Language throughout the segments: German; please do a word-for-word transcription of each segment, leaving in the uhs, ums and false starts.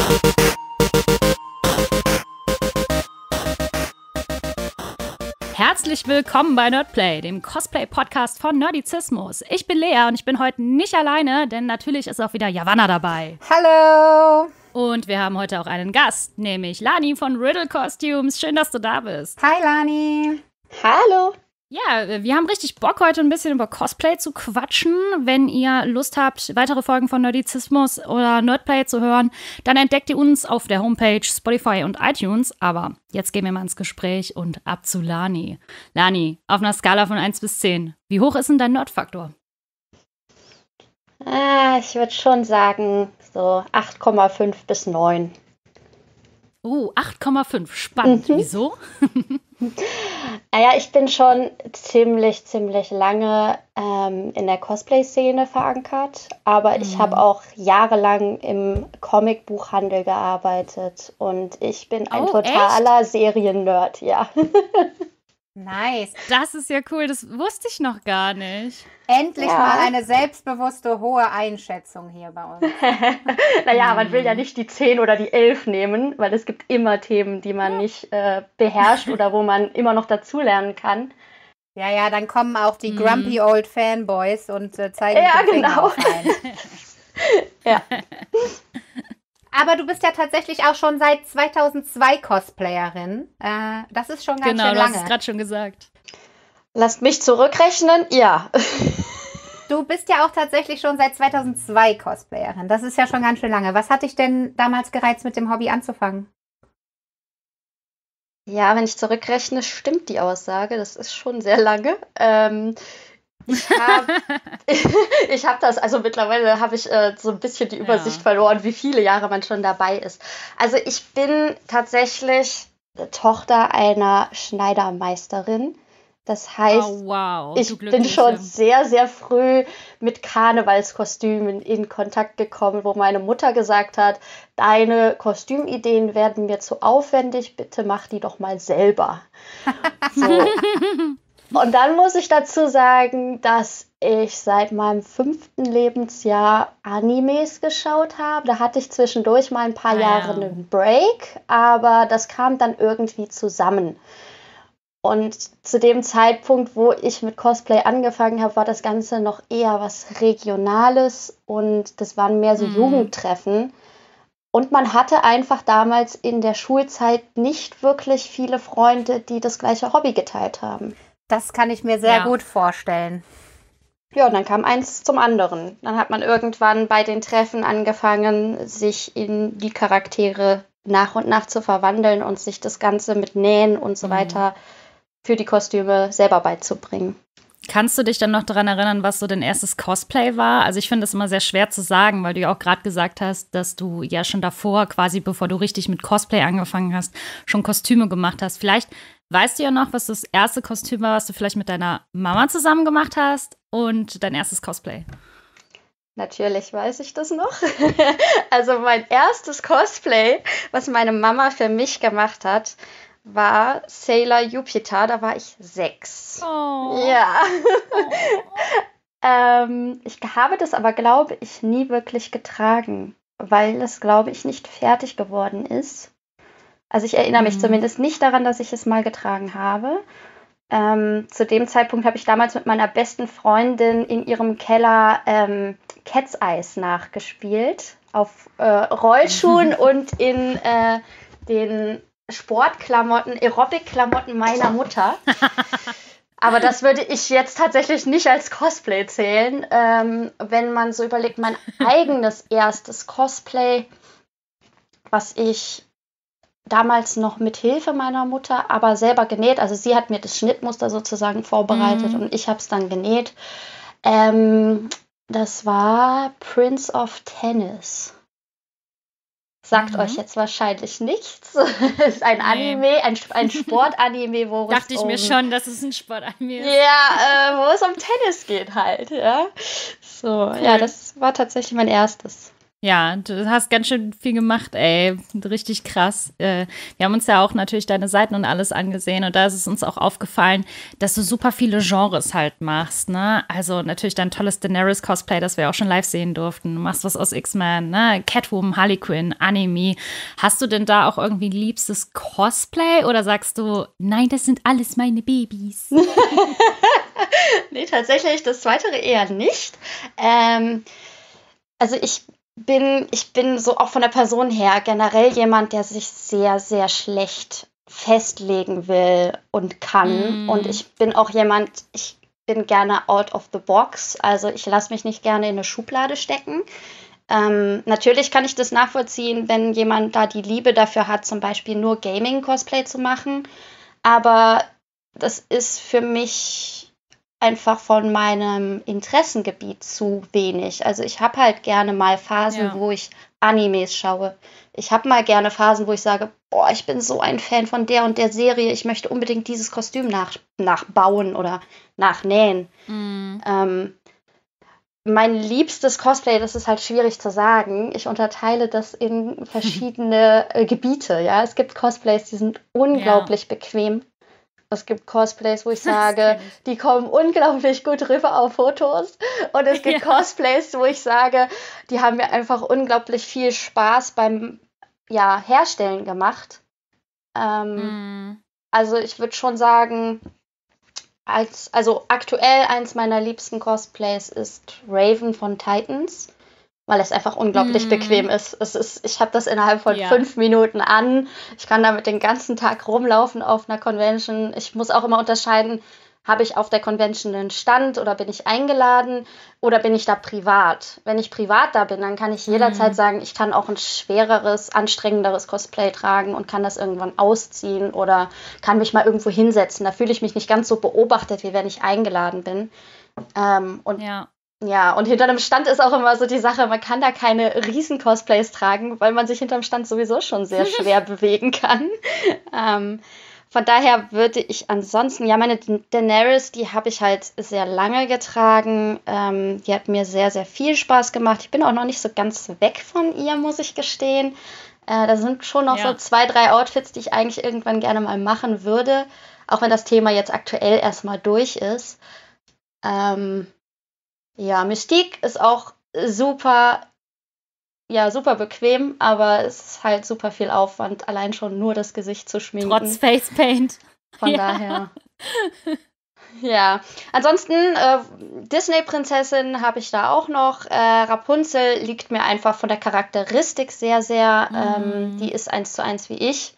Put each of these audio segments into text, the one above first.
Herzlich willkommen bei Nerdplay, dem Cosplay-Podcast von Nerdizismus. Ich bin Lea und ich bin heute nicht alleine, denn natürlich ist auch wieder Yavanna dabei. Hallo! Und wir haben heute auch einen Gast, nämlich Lani von Riddle Costumes. Schön, dass du da bist. Hi, Lani! Hallo! Ja, wir haben richtig Bock, heute ein bisschen über Cosplay zu quatschen. Wenn ihr Lust habt, weitere Folgen von Nerdizismus oder Nerdplay zu hören, dann entdeckt ihr uns auf der Homepage, Spotify und iTunes. Aber jetzt gehen wir mal ins Gespräch und ab zu Lani. Lani, auf einer Skala von eins bis zehn, wie hoch ist denn dein Nerdfaktor? Ah, ich würde schon sagen, so acht Komma fünf bis neun. Oh, acht Komma fünf, spannend. Mhm. Wieso? Naja, ich bin schon ziemlich, ziemlich lange ähm, in der Cosplay-Szene verankert, aber mhm. ich habe auch jahrelang im Comicbuchhandel gearbeitet und ich bin ein oh, totaler echt? Serien-Nerd, ja. Nice. Das ist ja cool, das wusste ich noch gar nicht. Endlich ja. mal eine selbstbewusste, hohe Einschätzung hier bei uns. Naja, hm. man will ja nicht die zehn oder die elf nehmen, weil es gibt immer Themen, die man nicht äh, beherrscht oder wo man immer noch dazulernen kann. Ja, ja, dann kommen auch die hm. grumpy old Fanboys und äh, zeigen ja, den Finger genau. auf einen. Ja. Aber du bist ja tatsächlich auch schon seit zweitausendzwei Cosplayerin. Äh, das ist schon ganz genau, schön lange. Genau, du hast es gerade schon gesagt. Lasst mich zurückrechnen, ja. Du bist ja auch tatsächlich schon seit zweitausendzwei Cosplayerin. Das ist ja schon ganz schön lange. Was hat dich denn damals gereizt, mit dem Hobby anzufangen? Ja, wenn ich zurückrechne, stimmt die Aussage. Das ist schon sehr lange. Ähm, ich habe ich hab das, also mittlerweile habe ich äh, so ein bisschen die Übersicht ja. verloren, wie viele Jahre man schon dabei ist. Also ich bin tatsächlich Tochter einer Schneidermeisterin. Das heißt, oh, wow. ich bin schon sehr, sehr früh mit Karnevalskostümen in Kontakt gekommen, wo meine Mutter gesagt hat, deine Kostümideen werden mir zu aufwendig, bitte mach die doch mal selber. So. Und dann muss ich dazu sagen, dass ich seit meinem fünften Lebensjahr Animes geschaut habe. Da hatte ich zwischendurch mal ein paar ah, Jahre ja. einen Break, aber das kam dann irgendwie zusammen. Und zu dem Zeitpunkt, wo ich mit Cosplay angefangen habe, war das Ganze noch eher was Regionales und das waren mehr so mhm. Jugendtreffen. Und man hatte einfach damals in der Schulzeit nicht wirklich viele Freunde, die das gleiche Hobby geteilt haben. Das kann ich mir sehr ja. gut vorstellen. Ja, und dann kam eins zum anderen. Dann hat man irgendwann bei den Treffen angefangen, sich in die Charaktere nach und nach zu verwandeln und sich das Ganze mit Nähen und so mhm. weiter für die Kostüme selber beizubringen. Kannst du dich dann noch daran erinnern, was so dein erstes Cosplay war? Also ich finde das immer sehr schwer zu sagen, weil du ja auch gerade gesagt hast, dass du ja schon davor, quasi bevor du richtig mit Cosplay angefangen hast, schon Kostüme gemacht hast. Vielleicht weißt du ja noch, was das erste Kostüm war, was du vielleicht mit deiner Mama zusammen gemacht hast und dein erstes Cosplay. Natürlich weiß ich das noch. Also mein erstes Cosplay, was meine Mama für mich gemacht hat, war Sailor Jupiter, da war ich sechs. Oh. Ja. Oh. ähm, ich habe das aber, glaube ich, nie wirklich getragen, weil es, glaube ich, nicht fertig geworden ist. Also ich erinnere mich mhm. zumindest nicht daran, dass ich es mal getragen habe. Ähm, zu dem Zeitpunkt habe ich damals mit meiner besten Freundin in ihrem Keller ähm, Cat's Eyes nachgespielt. Auf äh, Rollschuhen und in äh, den Sportklamotten, Aerobic-Klamotten meiner Mutter. Aber das würde ich jetzt tatsächlich nicht als Cosplay zählen. Ähm, wenn man so überlegt, mein eigenes erstes Cosplay, was ich damals noch mit Hilfe meiner Mutter, aber selber genäht. Also sie hat mir das Schnittmuster sozusagen vorbereitet mhm. und ich habe es dann genäht. Ähm, das war Prince of Tennis. Sagt mhm. euch jetzt wahrscheinlich nichts. Es ist ein nee. Anime, ein, ein Sportanime, wo es Dachte ich um, mir schon, dass es ein Sportanime ist. Ja, äh, wo es um Tennis geht halt, ja. So, cool. Ja, das war tatsächlich mein erstes. Ja, du hast ganz schön viel gemacht, ey. Richtig krass. Äh, wir haben uns ja auch natürlich deine Seiten und alles angesehen und da ist es uns auch aufgefallen, dass du super viele Genres halt machst, ne? Also natürlich dein tolles Daenerys-Cosplay, das wir auch schon live sehen durften. Du machst was aus X-Men, ne? Catwoman, Harley Quinn, Anime. Hast du denn da auch irgendwie liebstes Cosplay oder sagst du, nein, das sind alles meine Babys? Nee, tatsächlich das Zweite eher nicht. Ähm, also ich bin, ich bin so auch von der Person her generell jemand, der sich sehr, sehr schlecht festlegen will und kann. Mm. Und ich bin auch jemand, ich bin gerne out of the box. Also ich lasse mich nicht gerne in eine Schublade stecken. Ähm, natürlich kann ich das nachvollziehen, wenn jemand da die Liebe dafür hat, zum Beispiel nur Gaming-Cosplay zu machen. Aber das ist für mich einfach von meinem Interessengebiet zu wenig. Also ich habe halt gerne mal Phasen, ja. wo ich Animes schaue. Ich habe mal gerne Phasen, wo ich sage, boah, ich bin so ein Fan von der und der Serie, ich möchte unbedingt dieses Kostüm nach, nachbauen oder nachnähen. Mhm. Ähm, mein liebstes Cosplay, das ist halt schwierig zu sagen. Ich unterteile das in verschiedene äh, Gebiete. Ja, es gibt Cosplays, die sind unglaublich ja. bequem. Es gibt Cosplays, wo ich sage, ich. die kommen unglaublich gut rüber auf Fotos. Und es gibt ja. Cosplays, wo ich sage, die haben mir einfach unglaublich viel Spaß beim ja, Herstellen gemacht. Ähm, mm. Also ich würde schon sagen, als, also aktuell eins meiner liebsten Cosplays ist Raven von Titans. Weil es einfach unglaublich mm. bequem ist. Es ist. Ich habe das innerhalb von ja. fünf Minuten an. Ich kann damit den ganzen Tag rumlaufen auf einer Convention. Ich muss auch immer unterscheiden, habe ich auf der Convention einen Stand oder bin ich eingeladen oder bin ich da privat? Wenn ich privat da bin, dann kann ich jederzeit mm. sagen, ich kann auch ein schwereres, anstrengenderes Cosplay tragen und kann das irgendwann ausziehen oder kann mich mal irgendwo hinsetzen. Da fühle ich mich nicht ganz so beobachtet, wie wenn ich eingeladen bin. Ähm, und ja. Ja, und hinter einem Stand ist auch immer so die Sache, man kann da keine Riesen-Cosplays tragen, weil man sich hinterm Stand sowieso schon sehr schwer bewegen kann. Ähm, von daher würde ich ansonsten, ja, meine Daenerys, die habe ich halt sehr lange getragen. Ähm, die hat mir sehr, sehr viel Spaß gemacht. Ich bin auch noch nicht so ganz weg von ihr, muss ich gestehen. Äh, da sind schon noch ja. so zwei, drei Outfits, die ich eigentlich irgendwann gerne mal machen würde, auch wenn das Thema jetzt aktuell erstmal durch ist. Ähm, Ja, Mystique ist auch super, ja, super bequem, aber es ist halt super viel Aufwand, allein schon nur das Gesicht zu schminken. Trotz Facepaint. Von ja. daher. Ja, ansonsten äh, Disney-Prinzessin habe ich da auch noch. Äh, Rapunzel liegt mir einfach von der Charakteristik sehr, sehr. Mm. Ähm, die ist eins zu eins wie ich.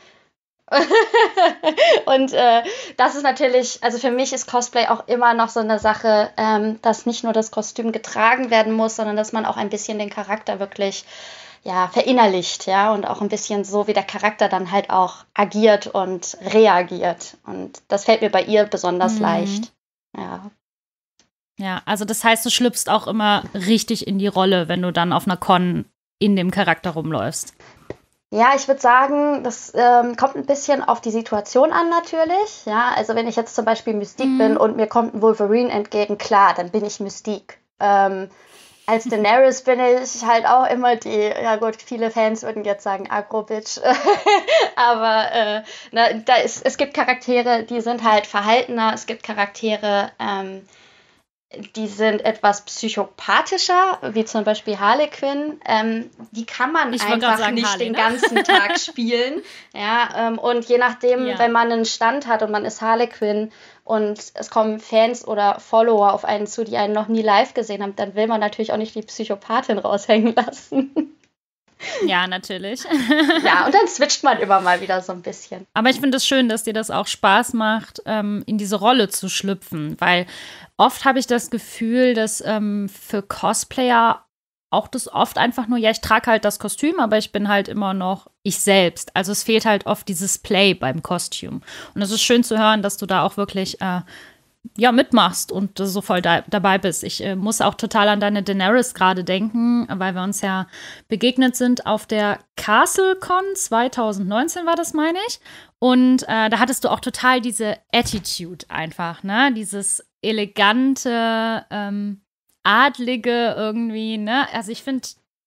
Und äh, das ist natürlich, also für mich ist Cosplay auch immer noch so eine Sache, ähm, dass nicht nur das Kostüm getragen werden muss, sondern dass man auch ein bisschen den Charakter wirklich ja, verinnerlicht, ja, und auch ein bisschen so, wie der Charakter dann halt auch agiert und reagiert. Und das fällt mir bei ihr besonders mhm. leicht. Ja. Ja, also das heißt, du schlüpfst auch immer richtig in die Rolle, wenn du dann auf einer Con in dem Charakter rumläufst. Ja, ich würde sagen, das ähm, kommt ein bisschen auf die Situation an natürlich. Ja, also wenn ich jetzt zum Beispiel Mystique mhm. bin und mir kommt ein Wolverine entgegen, klar, dann bin ich Mystique. Ähm, als Daenerys bin ich halt auch immer die, ja gut, viele Fans würden jetzt sagen Agro-Bitch, aber äh, na, da ist, es gibt Charaktere, die sind halt verhaltener, es gibt Charaktere, ähm, die sind etwas psychopathischer, wie zum Beispiel Harley Quinn. Ähm, die kann man ich einfach sagen, nicht Harley, den ne? ganzen Tag spielen. Ja, ähm, und je nachdem, ja. wenn man einen Stand hat und man ist Harley Quinn und es kommen Fans oder Follower auf einen zu, die einen noch nie live gesehen haben, dann will man natürlich auch nicht die Psychopathin raushängen lassen. Ja, natürlich. Ja, und dann switcht man immer mal wieder so ein bisschen. Aber ich finde es schön, dass dir das auch Spaß macht, ähm, in diese Rolle zu schlüpfen, weil oft habe ich das Gefühl, dass ähm, für Cosplayer auch das oft einfach nur, ja, ich trage halt das Kostüm, aber ich bin halt immer noch ich selbst. Also es fehlt halt oft dieses Play beim Kostüm. Und es ist schön zu hören, dass du da auch wirklich äh, ja, mitmachst und so voll da, dabei bist. Ich äh, muss auch total an deine Daenerys gerade denken, weil wir uns ja begegnet sind auf der CastleCon zwanzig neunzehn war das, meine ich. Und äh, da hattest du auch total diese Attitude einfach, ne? Dieses elegante, ähm, adlige irgendwie, ne? Also ich finde,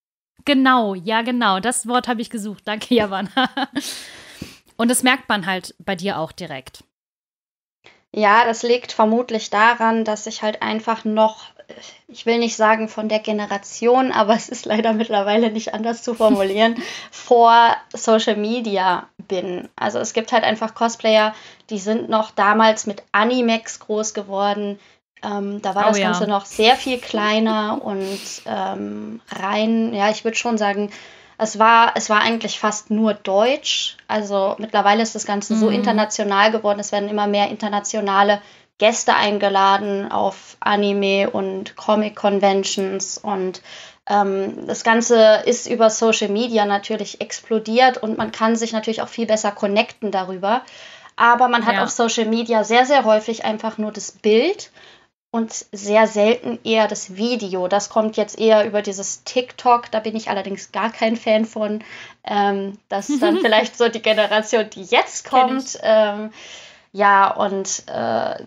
Genau, ja, genau. Das Wort habe ich gesucht. Danke, Javanna. Und das merkt man halt bei dir auch direkt. Ja, das liegt vermutlich daran, dass ich halt einfach noch, ich will nicht sagen von der Generation, aber es ist leider mittlerweile nicht anders zu formulieren, vor Social Media bin. Also es gibt halt einfach Cosplayer, die sind noch damals mit Animex groß geworden. Ähm, da war Oh das ja. Ganze noch sehr viel kleiner und ähm, rein, ja, ich würde schon sagen, es war, es war eigentlich fast nur Deutsch. Also mittlerweile ist das Ganze so Mhm. international geworden. Es werden immer mehr internationale Gäste eingeladen auf Anime- und Comic-Conventions. Und ähm, das Ganze ist über Social Media natürlich explodiert und man kann sich natürlich auch viel besser connecten darüber. Aber man hat Ja. auf Social Media sehr, sehr häufig einfach nur das Bild und sehr selten eher das Video. Das kommt jetzt eher über dieses TikTok, da bin ich allerdings gar kein Fan von. Ähm, das ist dann vielleicht so die Generation, die jetzt Kenn kommt. Ähm, ja, und äh,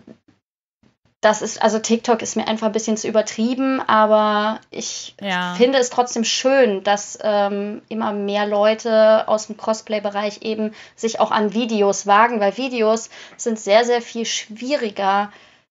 das ist, also TikTok ist mir einfach ein bisschen zu übertrieben, aber ich Ja. finde es trotzdem schön, dass ähm, immer mehr Leute aus dem Cosplay-Bereich eben sich auch an Videos wagen, weil Videos sind sehr, sehr viel schwieriger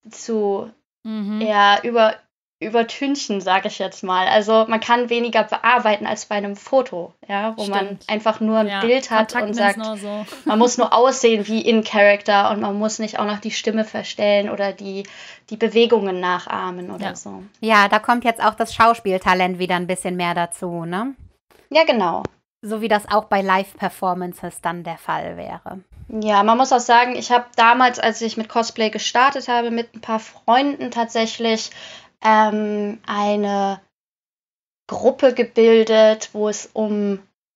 zu Mhm. ja, über, übertünchen, sage ich jetzt mal. Also man kann weniger bearbeiten als bei einem Foto, ja, wo man Stimmt. einfach nur ein Ja. Bild hat Kontakt und nimm's sagt, nur so. man muss nur aussehen wie in Character und man muss nicht auch noch die Stimme verstellen oder die, die Bewegungen nachahmen oder Ja. so. Ja, da kommt jetzt auch das Schauspieltalent wieder ein bisschen mehr dazu, ne? Ja, genau. So wie das auch bei Live-Performances dann der Fall wäre. Ja, man muss auch sagen, ich habe damals, als ich mit Cosplay gestartet habe, mit ein paar Freunden tatsächlich ähm, eine Gruppe gebildet, wo es um,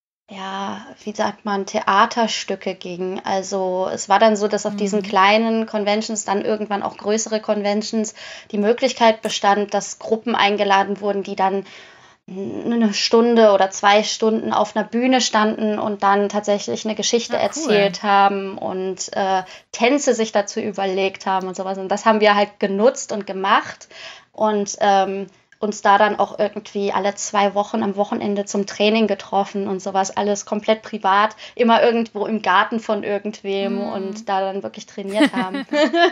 ja, wie sagt man, Theaterstücke ging. Also es war dann so, dass auf Mhm. diesen kleinen Conventions, dann irgendwann auch größere Conventions, die Möglichkeit bestand, dass Gruppen eingeladen wurden, die dann eine Stunde oder zwei Stunden auf einer Bühne standen und dann tatsächlich eine Geschichte Ah, cool. erzählt haben und äh, Tänze sich dazu überlegt haben und sowas. Und das haben wir halt genutzt und gemacht und ähm, uns da dann auch irgendwie alle zwei Wochen am Wochenende zum Training getroffen und sowas. Alles komplett privat, immer irgendwo im Garten von irgendwem Mhm. und da dann wirklich trainiert haben.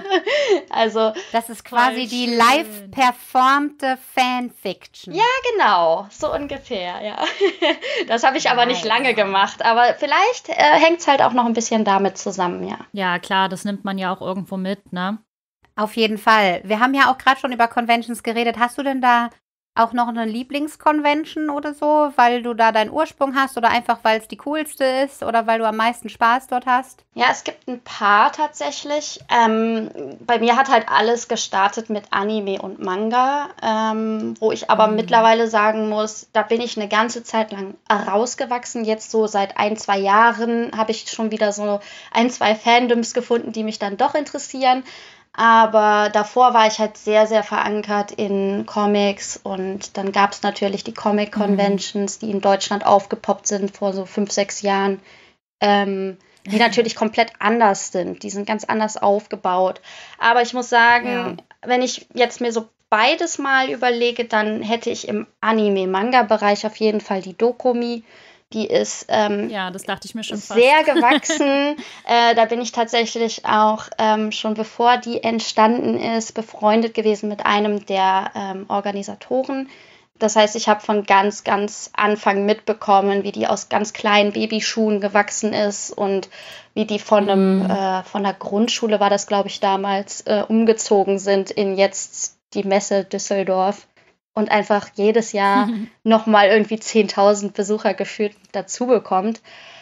Also Das ist quasi Voll die schön. live performte Fanfiction. ja, genau, so ungefähr, ja. Das habe ich aber nicht Nice. lange gemacht, aber vielleicht äh, hängt es halt auch noch ein bisschen damit zusammen, ja. Ja, klar, das nimmt man ja auch irgendwo mit, ne? Auf jeden Fall. Wir haben ja auch gerade schon über Conventions geredet. Hast du denn da auch noch eine Lieblingsconvention oder so, weil du da deinen Ursprung hast oder einfach, weil es die coolste ist oder weil du am meisten Spaß dort hast? Ja, es gibt ein paar tatsächlich. Ähm, bei mir hat halt alles gestartet mit Anime und Manga, ähm, wo ich aber Mhm. mittlerweile sagen muss, da bin ich eine ganze Zeit lang rausgewachsen. Jetzt so seit ein, zwei Jahren habe ich schon wieder so ein, zwei Fandoms gefunden, die mich dann doch interessieren. Aber davor war ich halt sehr, sehr verankert in Comics und dann gab es natürlich die Comic-Conventions, die in Deutschland aufgepoppt sind vor so fünf, sechs Jahren, ähm, die natürlich komplett anders sind. Die sind ganz anders aufgebaut. Aber ich muss sagen, wenn ich jetzt mir so beides mal überlege, dann hätte ich im Anime-Manga-Bereich auf jeden Fall die Dokumi. Die ist ähm, Ja, das dachte ich mir schon fast. sehr gewachsen. äh, da bin ich tatsächlich auch ähm, schon bevor die entstanden ist, befreundet gewesen mit einem der ähm, Organisatoren. Das heißt, ich habe von ganz, ganz Anfang mitbekommen, wie die aus ganz kleinen Babyschuhen gewachsen ist und wie die von einem, Mhm. äh, von der Grundschule war das, glaube ich, damals, äh, umgezogen sind in jetzt die Messe Düsseldorf und einfach jedes Jahr nochmal irgendwie zehntausend Besucher gefühlt dazu bekommt.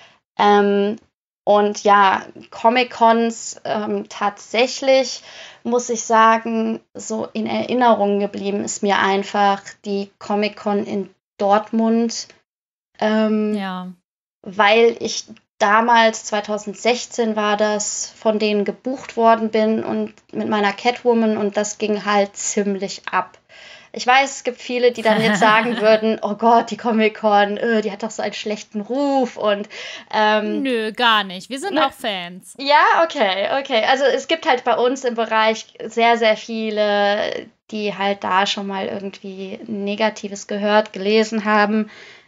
Ähm, und ja, Comic-Cons ähm, tatsächlich, muss ich sagen, so in Erinnerung geblieben ist mir einfach die Comic-Con in Dortmund, ähm, Ja. weil ich damals, zwanzig sechzehn war das, von denen gebucht worden bin und mit meiner Catwoman und das ging halt ziemlich ab. Ich weiß, es gibt viele, die dann jetzt sagen würden, oh Gott, die Comic-Con, äh, die hat doch so einen schlechten Ruf und ähm, Nö, gar nicht. Wir sind ne- auch Fans. ja, okay, okay. Also es gibt halt bei uns im Bereich sehr, sehr viele, die halt da schon mal irgendwie Negatives gehört, gelesen haben.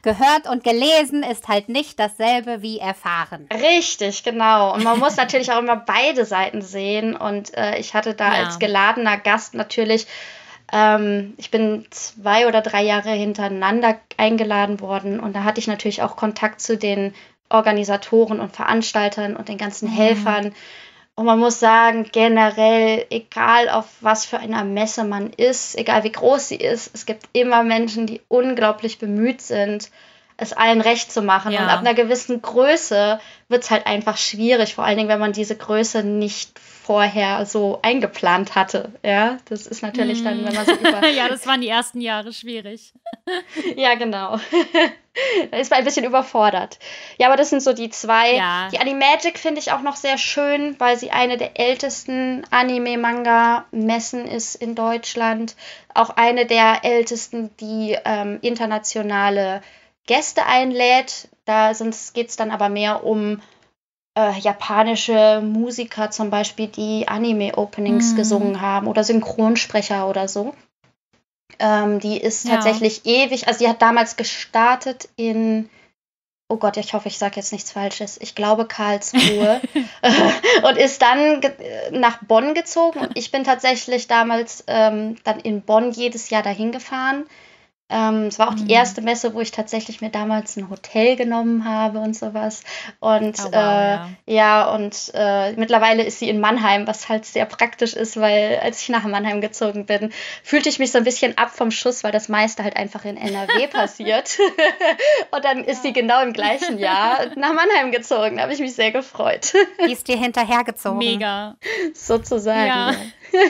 Gehört und gelesen ist halt nicht dasselbe wie erfahren. Richtig, genau. Und man muss natürlich auch immer beide Seiten sehen. Und äh, ich hatte da Ja. als geladener Gast natürlich, ähm, ich bin zwei oder drei Jahre hintereinander eingeladen worden. Und da hatte ich natürlich auch Kontakt zu den Organisatoren und Veranstaltern und den ganzen Mhm. Helfern. Und man muss sagen, generell, egal auf was für einer Messe man ist, egal wie groß sie ist, es gibt immer Menschen, die unglaublich bemüht sind, es allen recht zu machen. Ja. Und ab einer gewissen Größe wird es halt einfach schwierig, vor allen Dingen, wenn man diese Größe nicht vorher so eingeplant hatte. Ja, das ist natürlich Mhm. dann, wenn man so über... Ja, das waren die ersten Jahre schwierig. Ja, genau. Da ist man ein bisschen überfordert. Ja, aber das sind so die zwei. Ja. Die Animagic finde ich auch noch sehr schön, weil sie eine der ältesten Anime-Manga-Messen ist in Deutschland. Auch eine der ältesten, die ähm, internationale Gäste einlädt. Da geht es dann aber mehr um äh, japanische Musiker zum Beispiel, die Anime-Openings Mhm. gesungen haben oder Synchronsprecher oder so. Ähm, die ist Ja. tatsächlich ewig, also die hat damals gestartet in, oh Gott, ich hoffe, ich sage jetzt nichts Falsches, ich glaube Karlsruhe und ist dann ge nach Bonn gezogen und ich bin tatsächlich damals ähm, dann in Bonn jedes Jahr dahin gefahren. Ähm, es war auch Mhm. die erste Messe, wo ich tatsächlich mir damals ein Hotel genommen habe und sowas. Und Oh, wow, äh, ja. ja, und äh, mittlerweile ist sie in Mannheim, was halt sehr praktisch ist, weil als ich nach Mannheim gezogen bin, fühlte ich mich so ein bisschen ab vom Schuss, weil das meiste halt einfach in N R W passiert. Und dann ist sie genau im gleichen Jahr nach Mannheim gezogen. Da habe ich mich sehr gefreut. Die ist dir hinterhergezogen. Mega. Sozusagen. Ja. Ja.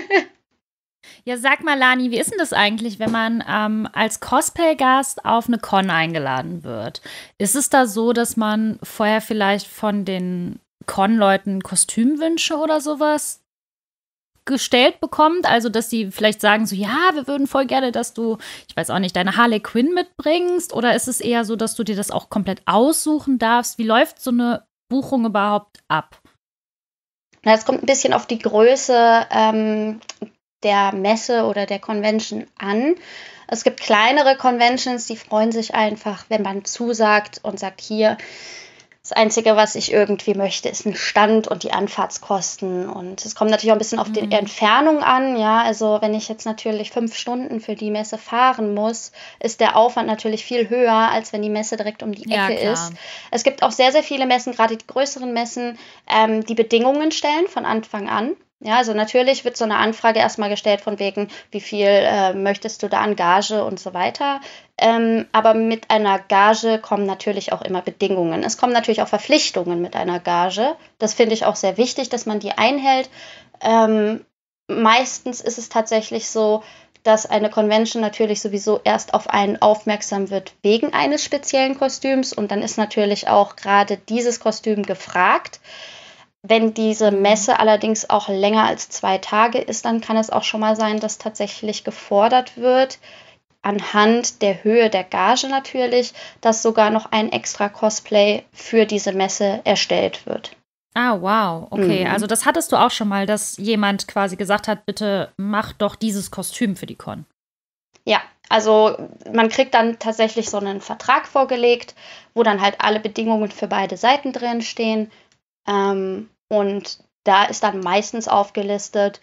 Ja, sag mal, Lani, wie ist denn das eigentlich, wenn man ähm, als Cosplay-Gast auf eine Con eingeladen wird? Ist es da so, dass man vorher vielleicht von den Con-Leuten Kostümwünsche oder sowas gestellt bekommt? Also, dass die vielleicht sagen so, ja, wir würden voll gerne, dass du, ich weiß auch nicht, deine Harley Quinn mitbringst? Oder ist es eher so, dass du dir das auch komplett aussuchen darfst? Wie läuft so eine Buchung überhaupt ab? Na, es kommt ein bisschen auf die Größe ähm, der Messe oder der Convention an. Es gibt kleinere Conventions, die freuen sich einfach, wenn man zusagt und sagt, hier, das Einzige, was ich irgendwie möchte, ist ein Stand und die Anfahrtskosten. Und es kommt natürlich auch ein bisschen auf die Mhm. Entfernung an. Ja, also wenn ich jetzt natürlich fünf Stunden für die Messe fahren muss, ist der Aufwand natürlich viel höher, als wenn die Messe direkt um die Ja, Ecke klar. ist. Es gibt auch sehr, sehr viele Messen, gerade die größeren Messen, ähm, die Bedingungen stellen von Anfang an. Ja, also natürlich wird so eine Anfrage erstmal gestellt von wegen, wie viel äh, möchtest du da an Gage und so weiter. Ähm, aber mit einer Gage kommen natürlich auch immer Bedingungen. Es kommen natürlich auch Verpflichtungen mit einer Gage. Das finde ich auch sehr wichtig, dass man die einhält. Ähm, meistens ist es tatsächlich so, dass eine Convention natürlich sowieso erst auf einen aufmerksam wird wegen eines speziellen Kostüms und dann ist natürlich auch gerade dieses Kostüm gefragt. Wenn diese Messe allerdings auch länger als zwei Tage ist, dann kann es auch schon mal sein, dass tatsächlich gefordert wird, anhand der Höhe der Gage natürlich, dass sogar noch ein extra Cosplay für diese Messe erstellt wird. Ah, wow. Okay, Mhm. also das hattest du auch schon mal, dass jemand quasi gesagt hat, bitte mach doch dieses Kostüm für die Con. Ja, also man kriegt dann tatsächlich so einen Vertrag vorgelegt, wo dann halt alle Bedingungen für beide Seiten drin stehen. Ähm, und da ist dann meistens aufgelistet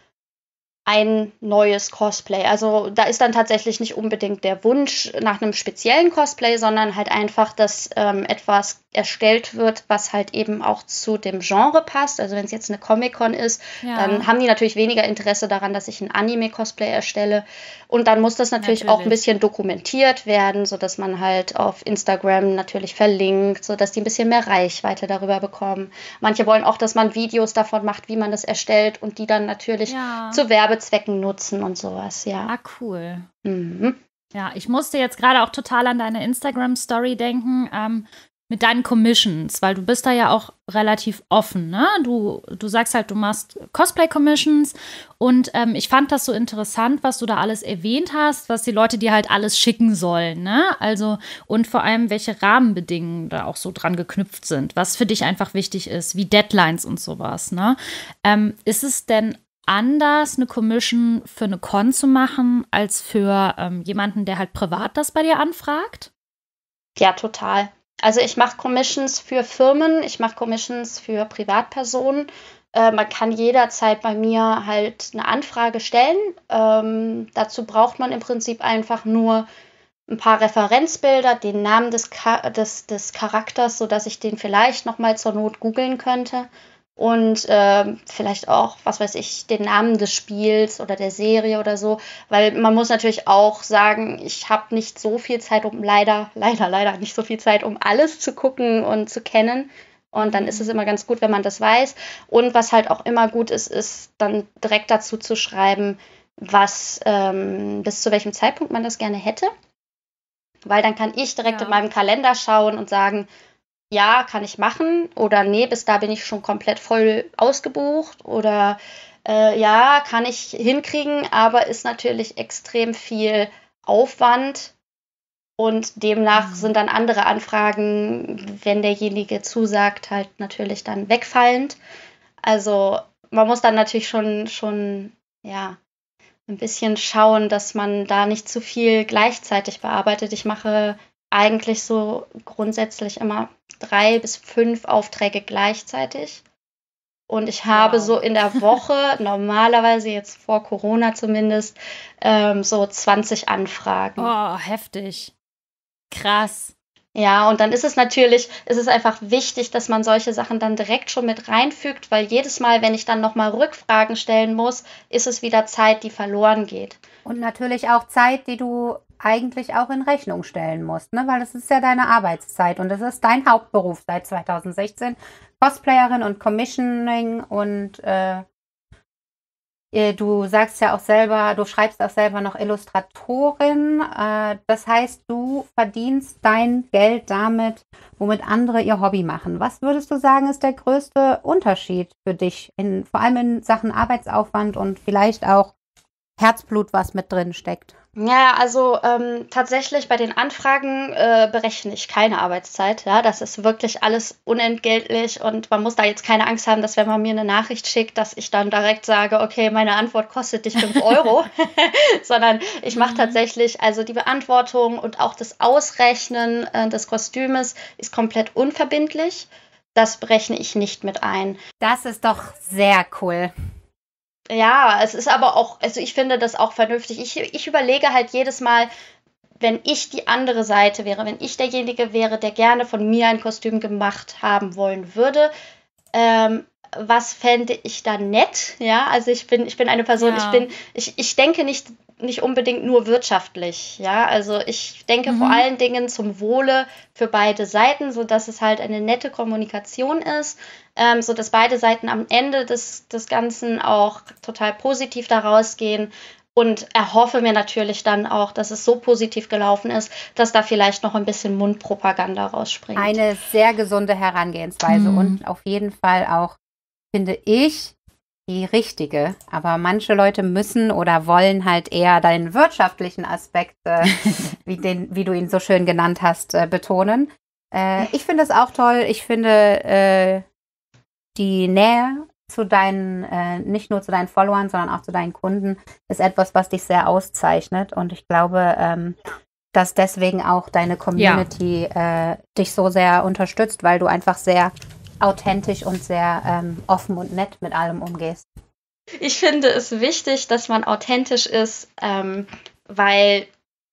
ein neues Cosplay. Also da ist dann tatsächlich nicht unbedingt der Wunsch nach einem speziellen Cosplay, sondern halt einfach, dass ähm, etwas erstellt wird, was halt eben auch zu dem Genre passt. Also wenn es jetzt eine Comic-Con ist, Ja. dann haben die natürlich weniger Interesse daran, dass ich ein Anime-Cosplay erstelle. Und dann muss das natürlich, Natürlich. auch ein bisschen dokumentiert werden, sodass man halt auf Instagram natürlich verlinkt, sodass die ein bisschen mehr Reichweite darüber bekommen. Manche wollen auch, dass man Videos davon macht, wie man das erstellt und die dann natürlich Ja. zu Werbezwecken nutzen und sowas, ja. Ah, cool. Mhm. Ja, ich musste jetzt gerade auch total an deine Instagram-Story denken, ähm, mit deinen Commissions, weil du bist da ja auch relativ offen, ne? Du, du sagst halt, du machst Cosplay-Commissions und ähm, ich fand das so interessant, was du da alles erwähnt hast, was die Leute dir halt alles schicken sollen, ne? Also, und vor allem, welche Rahmenbedingungen da auch so dran geknüpft sind, was für dich einfach wichtig ist, wie Deadlines und sowas, ne? Ähm, ist es denn anders, eine Commission für eine Con zu machen, als für ähm, jemanden, der halt privat das bei dir anfragt? Ja, total. Also ich mache Commissions für Firmen, ich mache Commissions für Privatpersonen. Äh, man kann jederzeit bei mir halt eine Anfrage stellen. Ähm, dazu braucht man im Prinzip einfach nur ein paar Referenzbilder, den Namen des, Cha- des, des Charakters, sodass ich den vielleicht nochmal zur Not googeln könnte. Und ähm, vielleicht auch, was weiß ich, den Namen des Spiels oder der Serie oder so. Weil man muss natürlich auch sagen, ich habe nicht so viel Zeit, um leider, leider, leider nicht so viel Zeit, um alles zu gucken und zu kennen. Und dann ist es immer ganz gut, wenn man das weiß. Und was halt auch immer gut ist, ist dann direkt dazu zu schreiben, was ähm, bis zu welchem Zeitpunkt man das gerne hätte. Weil dann kann ich direkt Ja. in meinem Kalender schauen und sagen, ja, kann ich machen oder nee, bis da bin ich schon komplett voll ausgebucht oder äh, ja, kann ich hinkriegen, aber ist natürlich extrem viel Aufwand und demnach Mhm. sind dann andere Anfragen, wenn derjenige zusagt, halt natürlich dann wegfallend. Also man muss dann natürlich schon, schon, ja, ein bisschen schauen, dass man da nicht zu viel gleichzeitig bearbeitet. Ich mache eigentlich so grundsätzlich immer drei bis fünf Aufträge gleichzeitig. Und ich habe Wow. so in der Woche, normalerweise jetzt vor Corona zumindest, ähm, so zwanzig Anfragen. Oh, heftig. Krass. Ja, und dann ist es natürlich, ist es einfach wichtig, dass man solche Sachen dann direkt schon mit reinfügt, weil jedes Mal, wenn ich dann nochmal Rückfragen stellen muss, ist es wieder Zeit, die verloren geht. Und natürlich auch Zeit, die du eigentlich auch in Rechnung stellen musst, ne? Weil das ist ja deine Arbeitszeit und das ist dein Hauptberuf seit zweitausendsechzehn. Cosplayerin und Commissioning und äh, du sagst ja auch selber, du schreibst auch selber noch Illustratorin. Äh, das heißt, du verdienst dein Geld damit, womit andere ihr Hobby machen. Was würdest du sagen, ist der größte Unterschied für dich, in, vor allem in Sachen Arbeitsaufwand und vielleicht auch Herzblut, was mit drin steckt? Ja, also ähm, tatsächlich bei den Anfragen äh, berechne ich keine Arbeitszeit. Ja, das ist wirklich alles unentgeltlich und man muss da jetzt keine Angst haben, dass wenn man mir eine Nachricht schickt, dass ich dann direkt sage, okay, meine Antwort kostet dich fünf Euro, sondern ich mache Mhm. tatsächlich, also die Beantwortung und auch das Ausrechnen äh, des Kostümes ist komplett unverbindlich. Das berechne ich nicht mit ein. Das ist doch sehr cool. Ja, es ist aber auch, also ich finde das auch vernünftig. Ich, ich überlege halt jedes Mal, wenn ich die andere Seite wäre, wenn ich derjenige wäre, der gerne von mir ein Kostüm gemacht haben wollen würde, ähm, was fände ich da nett? Ja, also ich bin, ich bin eine Person, Ja. ich bin, ich, ich denke nicht, nicht unbedingt nur wirtschaftlich, ja, also ich denke Mhm. vor allen Dingen zum Wohle für beide Seiten, sodass es halt eine nette Kommunikation ist, ähm, sodass beide Seiten am Ende des, des Ganzen auch total positiv daraus gehen und erhoffe mir natürlich dann auch, dass es so positiv gelaufen ist, dass da vielleicht noch ein bisschen Mundpropaganda rausspringt. Eine sehr gesunde Herangehensweise Mhm. und auf jeden Fall auch, finde ich, die richtige. Aber manche Leute müssen oder wollen halt eher deinen wirtschaftlichen Aspekt, äh, wie, den, wie du ihn so schön genannt hast, äh, betonen. Äh, ich finde es auch toll. Ich finde äh, die Nähe zu deinen, äh, nicht nur zu deinen Followern, sondern auch zu deinen Kunden, ist etwas, was dich sehr auszeichnet. Und ich glaube, ähm, dass deswegen auch deine Community äh, dich so sehr unterstützt, weil du einfach sehr authentisch und sehr ähm, offen und nett mit allem umgehst. Ich finde es wichtig, dass man authentisch ist, ähm, weil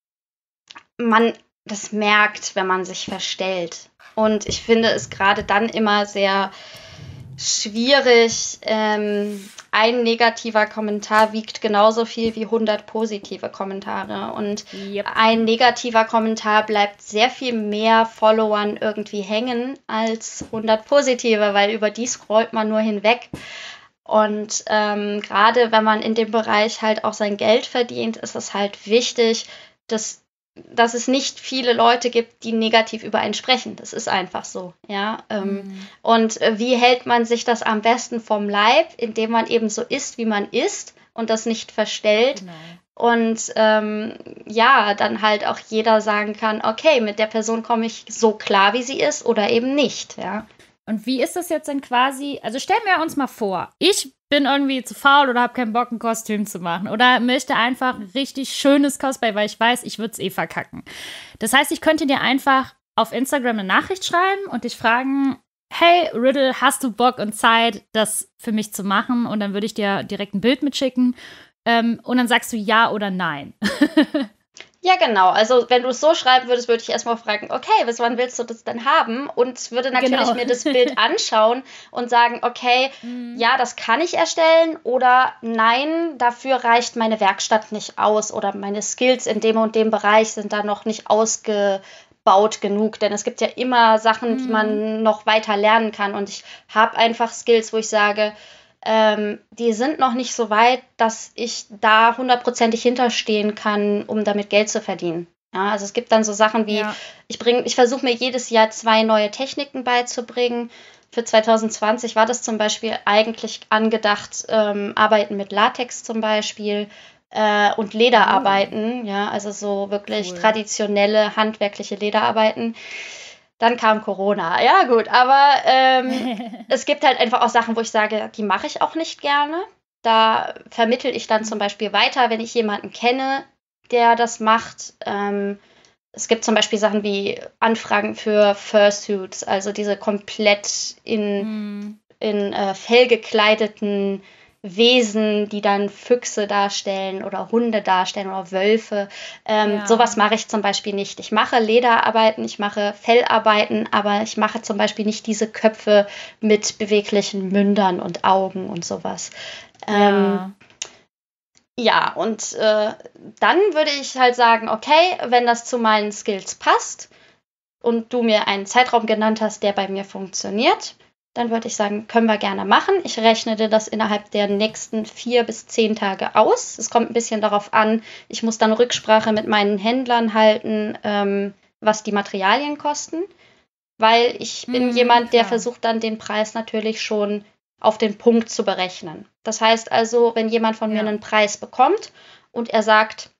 man das merkt, wenn man sich verstellt. Und ich finde es gerade dann immer sehr schwierig. Ähm, ein negativer Kommentar wiegt genauso viel wie hundert positive Kommentare. Und Yep. ein negativer Kommentar bleibt sehr viel mehr Followern irgendwie hängen als hundert positive, weil über die scrollt man nur hinweg. Und ähm, gerade wenn man in dem Bereich halt auch sein Geld verdient, ist es halt wichtig, dass, dass es nicht viele Leute gibt, die negativ über einen sprechen. Das ist einfach so, ja. Ähm, Mhm. Und äh, wie hält man sich das am besten vom Leib, indem man eben so ist, wie man ist und das nicht verstellt. Genau. Und ähm, ja, dann halt auch jeder sagen kann, okay, mit der Person komme ich so klar, wie sie ist oder eben nicht, ja. Und wie ist das jetzt denn quasi? Also stellen wir uns mal vor, ich bin irgendwie zu faul oder habe keinen Bock, ein Kostüm zu machen oder möchte einfach ein richtig schönes Cosplay, weil ich weiß, ich würde es eh verkacken. Das heißt, ich könnte dir einfach auf Instagram eine Nachricht schreiben und dich fragen, hey Riddle, hast du Bock und Zeit, das für mich zu machen? Und dann würde ich dir direkt ein Bild mitschicken. Ähm, und dann sagst du ja oder nein. Ja, genau. Also wenn du es so schreiben würdest, würde ich erstmal fragen, okay, bis wann willst du das denn haben? Und würde natürlich Genau. mir das Bild anschauen und sagen, okay, Mhm. ja, das kann ich erstellen oder nein, dafür reicht meine Werkstatt nicht aus oder meine Skills in dem und dem Bereich sind da noch nicht ausgebaut genug. Denn es gibt ja immer Sachen, die Mhm. man noch weiter lernen kann. Und ich habe einfach Skills, wo ich sage, Ähm, die sind noch nicht so weit, dass ich da hundertprozentig hinterstehen kann, um damit Geld zu verdienen. Ja, also es gibt dann so Sachen wie, Ja. ich bring, ich versuche mir jedes Jahr zwei neue Techniken beizubringen. Für zwanzig zwanzig war das zum Beispiel eigentlich angedacht, ähm, Arbeiten mit Latex zum Beispiel äh, und Lederarbeiten, ja, also so wirklich Cool. traditionelle handwerkliche Lederarbeiten. Dann kam Corona. Ja, gut, aber ähm, es gibt halt einfach auch Sachen, wo ich sage, die mache ich auch nicht gerne. Da vermittel ich dann zum Beispiel weiter, wenn ich jemanden kenne, der das macht. Ähm, es gibt zum Beispiel Sachen wie Anfragen für Fursuits, also diese komplett in, Mhm. in äh, Fell gekleideten Wesen, die dann Füchse darstellen oder Hunde darstellen oder Wölfe. Ähm, Ja. Sowas mache ich zum Beispiel nicht. Ich mache Lederarbeiten, ich mache Fellarbeiten, aber ich mache zum Beispiel nicht diese Köpfe mit beweglichen Mündern und Augen und sowas. Ähm, Ja. ja, und äh, dann würde ich halt sagen, okay, wenn das zu meinen Skills passt und du mir einen Zeitraum genannt hast, der bei mir funktioniert, dann würde ich sagen, können wir gerne machen. Ich rechne dir das innerhalb der nächsten vier bis zehn Tage aus. Es kommt ein bisschen darauf an, ich muss dann Rücksprache mit meinen Händlern halten, ähm, was die Materialien kosten, weil ich bin Mhm, jemand, der klar. versucht dann den Preis natürlich schon auf den Punkt zu berechnen. Das heißt also, wenn jemand von mir Ja. einen Preis bekommt und er sagt,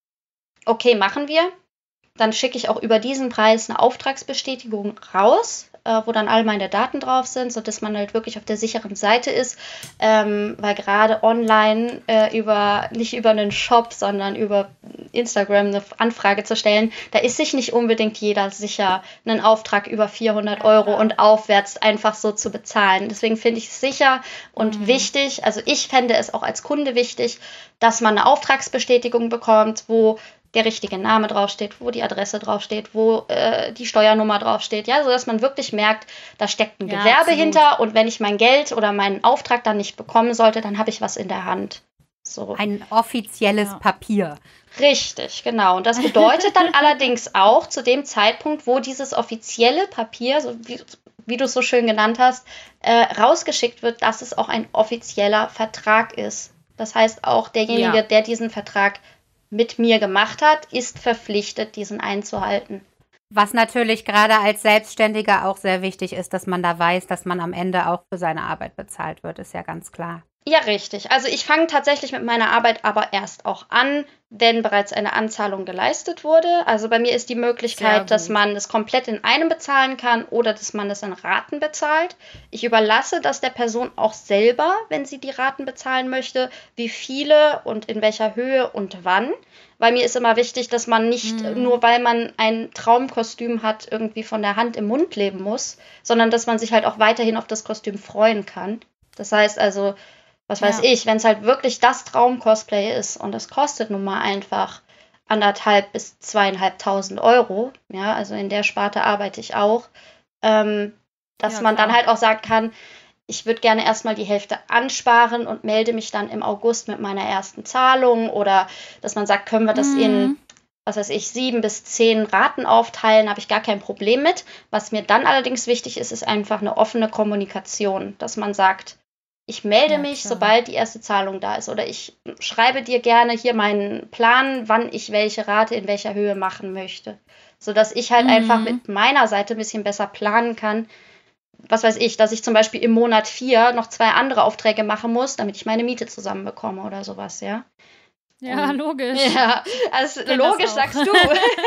okay, machen wir, dann schicke ich auch über diesen Preis eine Auftragsbestätigung raus, äh, wo dann all meine Daten drauf sind, sodass man halt wirklich auf der sicheren Seite ist, ähm, weil gerade online äh, über nicht über einen Shop, sondern über Instagram eine Anfrage zu stellen, da ist sich nicht unbedingt jeder sicher, einen Auftrag über vierhundert Ja, Euro klar. und aufwärts einfach so zu bezahlen. Deswegen finde ich es sicher und Mhm. wichtig, also ich fände es auch als Kunde wichtig, dass man eine Auftragsbestätigung bekommt, wo der richtige Name draufsteht, wo die Adresse draufsteht, wo äh, die Steuernummer draufsteht, ja, sodass man wirklich merkt, da steckt ein Ja, Gewerbe absolut. hinter und wenn ich mein Geld oder meinen Auftrag dann nicht bekommen sollte, dann habe ich was in der Hand. So. Ein offizielles Ja. Papier. Richtig, genau. Und das bedeutet dann allerdings auch zu dem Zeitpunkt, wo dieses offizielle Papier, so wie, wie du es so schön genannt hast, äh, rausgeschickt wird, dass es auch ein offizieller Vertrag ist. Das heißt, auch derjenige, Ja. der diesen Vertrag mit mir gemacht hat, ist verpflichtet, diesen einzuhalten. Was natürlich gerade als Selbstständiger auch sehr wichtig ist, dass man da weiß, dass man am Ende auch für seine Arbeit bezahlt wird, ist ja ganz klar. Ja, richtig. Also ich fange tatsächlich mit meiner Arbeit aber erst auch an, wenn bereits eine Anzahlung geleistet wurde. Also bei mir ist die Sehr Möglichkeit, dass gut. man es komplett in einem bezahlen kann oder dass man es in Raten bezahlt. Ich überlasse das der Person auch selber, wenn sie die Raten bezahlen möchte, wie viele und in welcher Höhe und wann. Weil mir ist immer wichtig, dass man nicht Mhm. nur, weil man ein Traumkostüm hat, irgendwie von der Hand im Mund leben muss, sondern dass man sich halt auch weiterhin auf das Kostüm freuen kann. Das heißt also, was weiß Ja. ich, wenn es halt wirklich das Traum-Cosplay ist und es kostet nun mal einfach anderthalb bis zweieinhalbtausend Euro, ja, also in der Sparte arbeite ich auch, ähm, dass Ja, man dann klar. halt auch sagen kann, ich würde gerne erstmal die Hälfte ansparen und melde mich dann im August mit meiner ersten Zahlung oder dass man sagt, können wir das in, Mhm. was weiß ich, sieben bis zehn Raten aufteilen, habe ich gar kein Problem mit. Was mir dann allerdings wichtig ist, ist einfach eine offene Kommunikation, dass man sagt, ich melde Ja, mich, klar. sobald die erste Zahlung da ist. Oder ich schreibe dir gerne hier meinen Plan, wann ich welche Rate in welcher Höhe machen möchte. Sodass ich halt Mhm. einfach mit meiner Seite ein bisschen besser planen kann. Was weiß ich, dass ich zum Beispiel im Monat vier noch zwei andere Aufträge machen muss, damit ich meine Miete zusammenbekomme oder sowas, ja. Ja, Und- logisch. Ja, also kenn das logisch auch. sagst du.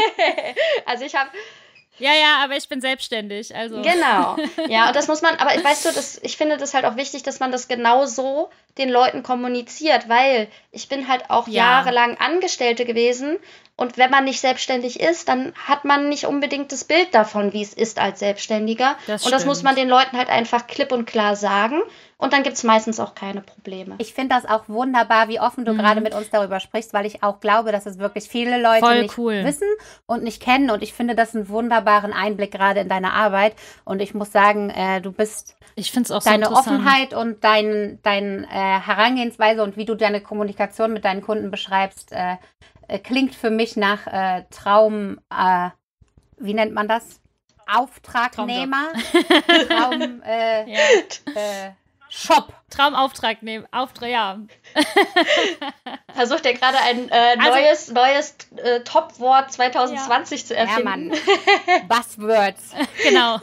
Also ich habe Ja, ja, aber ich bin selbstständig, also. Genau. Ja, und das muss man, aber ich weißt du, das, ich finde das halt auch wichtig, dass man das genau so den Leuten kommuniziert, weil ich bin halt auch Ja. jahrelang Angestellte gewesen Und wenn man nicht selbstständig ist, dann hat man nicht unbedingt das Bild davon, wie es ist als Selbstständiger. Das und das stimmt. muss man den Leuten halt einfach klipp und klar sagen. Und dann gibt es meistens auch keine Probleme. Ich finde das auch wunderbar, wie offen du mhm. gerade mit uns darüber sprichst, weil ich auch glaube, dass es wirklich viele Leute Voll nicht cool. wissen und nicht kennen. Und ich finde das einen wunderbaren Einblick gerade in deine Arbeit. Und ich muss sagen, äh, du bist ich find's auch deine so interessant. Offenheit und dein, dein äh, Herangehensweise und wie du deine Kommunikation mit deinen Kunden beschreibst, äh, äh, klingt für mich nach äh, Traum, äh, wie nennt man das? Auftragnehmer. Traum, äh, ja. äh, Shop. Traumauftrag nehmen. Auftrag, ja. Versucht er gerade ein äh, neues, also, neues äh, Top-Wort zwanzig zwanzig ja. zu erfinden. Ja, Mann. Buzzwords. Genau.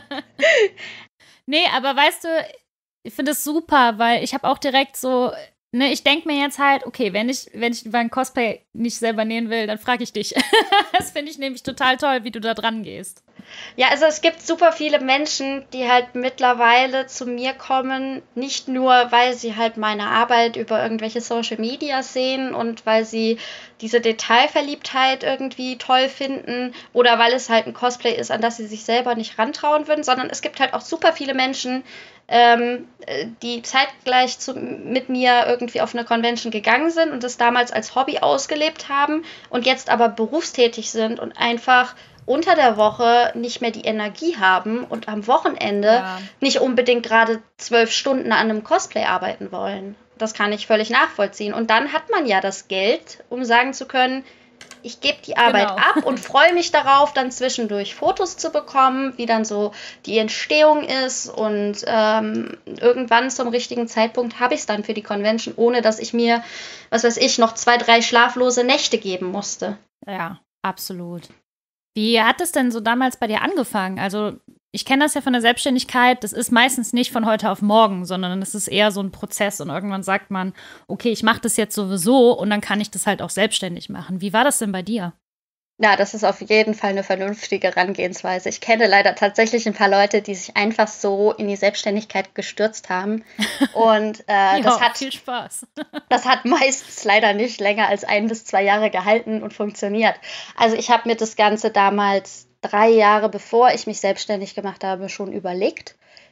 Nee, aber weißt du, ich finde es super, weil ich habe auch direkt so, ne, ich denke mir jetzt halt, okay, wenn ich, wenn ich über ein Cosplay nicht selber nähen will, dann frage ich dich. Das finde ich nämlich total toll, wie du da dran gehst. Ja, also es gibt super viele Menschen, die halt mittlerweile zu mir kommen, nicht nur, weil sie halt meine Arbeit über irgendwelche Social Media sehen und weil sie diese Detailverliebtheit irgendwie toll finden oder weil es halt ein Cosplay ist, an das sie sich selber nicht rantrauen würden, sondern es gibt halt auch super viele Menschen, ähm, die zeitgleich zu, mit mir irgendwie auf eine Convention gegangen sind und das damals als Hobby ausgelebt haben und jetzt aber berufstätig sind und einfach unter der Woche nicht mehr die Energie haben und am Wochenende ja. nicht unbedingt gerade zwölf Stunden an einem Cosplay arbeiten wollen. Das kann ich völlig nachvollziehen. Und dann hat man ja das Geld, um sagen zu können, ich gebe die Arbeit genau. ab und freue mich darauf, dann zwischendurch Fotos zu bekommen, wie dann so die Entstehung ist. Und ähm, irgendwann zum richtigen Zeitpunkt habe ich es dann für die Convention, ohne dass ich mir, was weiß ich, noch zwei, drei schlaflose Nächte geben musste. Ja, absolut. Wie hat es denn so damals bei dir angefangen? Also ich kenne das ja von der Selbstständigkeit, das ist meistens nicht von heute auf morgen, sondern es ist eher so ein Prozess und irgendwann sagt man, okay, ich mache das jetzt sowieso und dann kann ich das halt auch selbstständig machen. Wie war das denn bei dir? Ja, das ist auf jeden Fall eine vernünftige Herangehensweise. Ich kenne leider tatsächlich ein paar Leute, die sich einfach so in die Selbstständigkeit gestürzt haben. Und äh, ja, das hat viel Spaß. Das hat meistens leider nicht länger als ein bis zwei Jahre gehalten und funktioniert. Also ich habe mir das Ganze damals drei Jahre, bevor ich mich selbstständig gemacht habe, schon überlegt.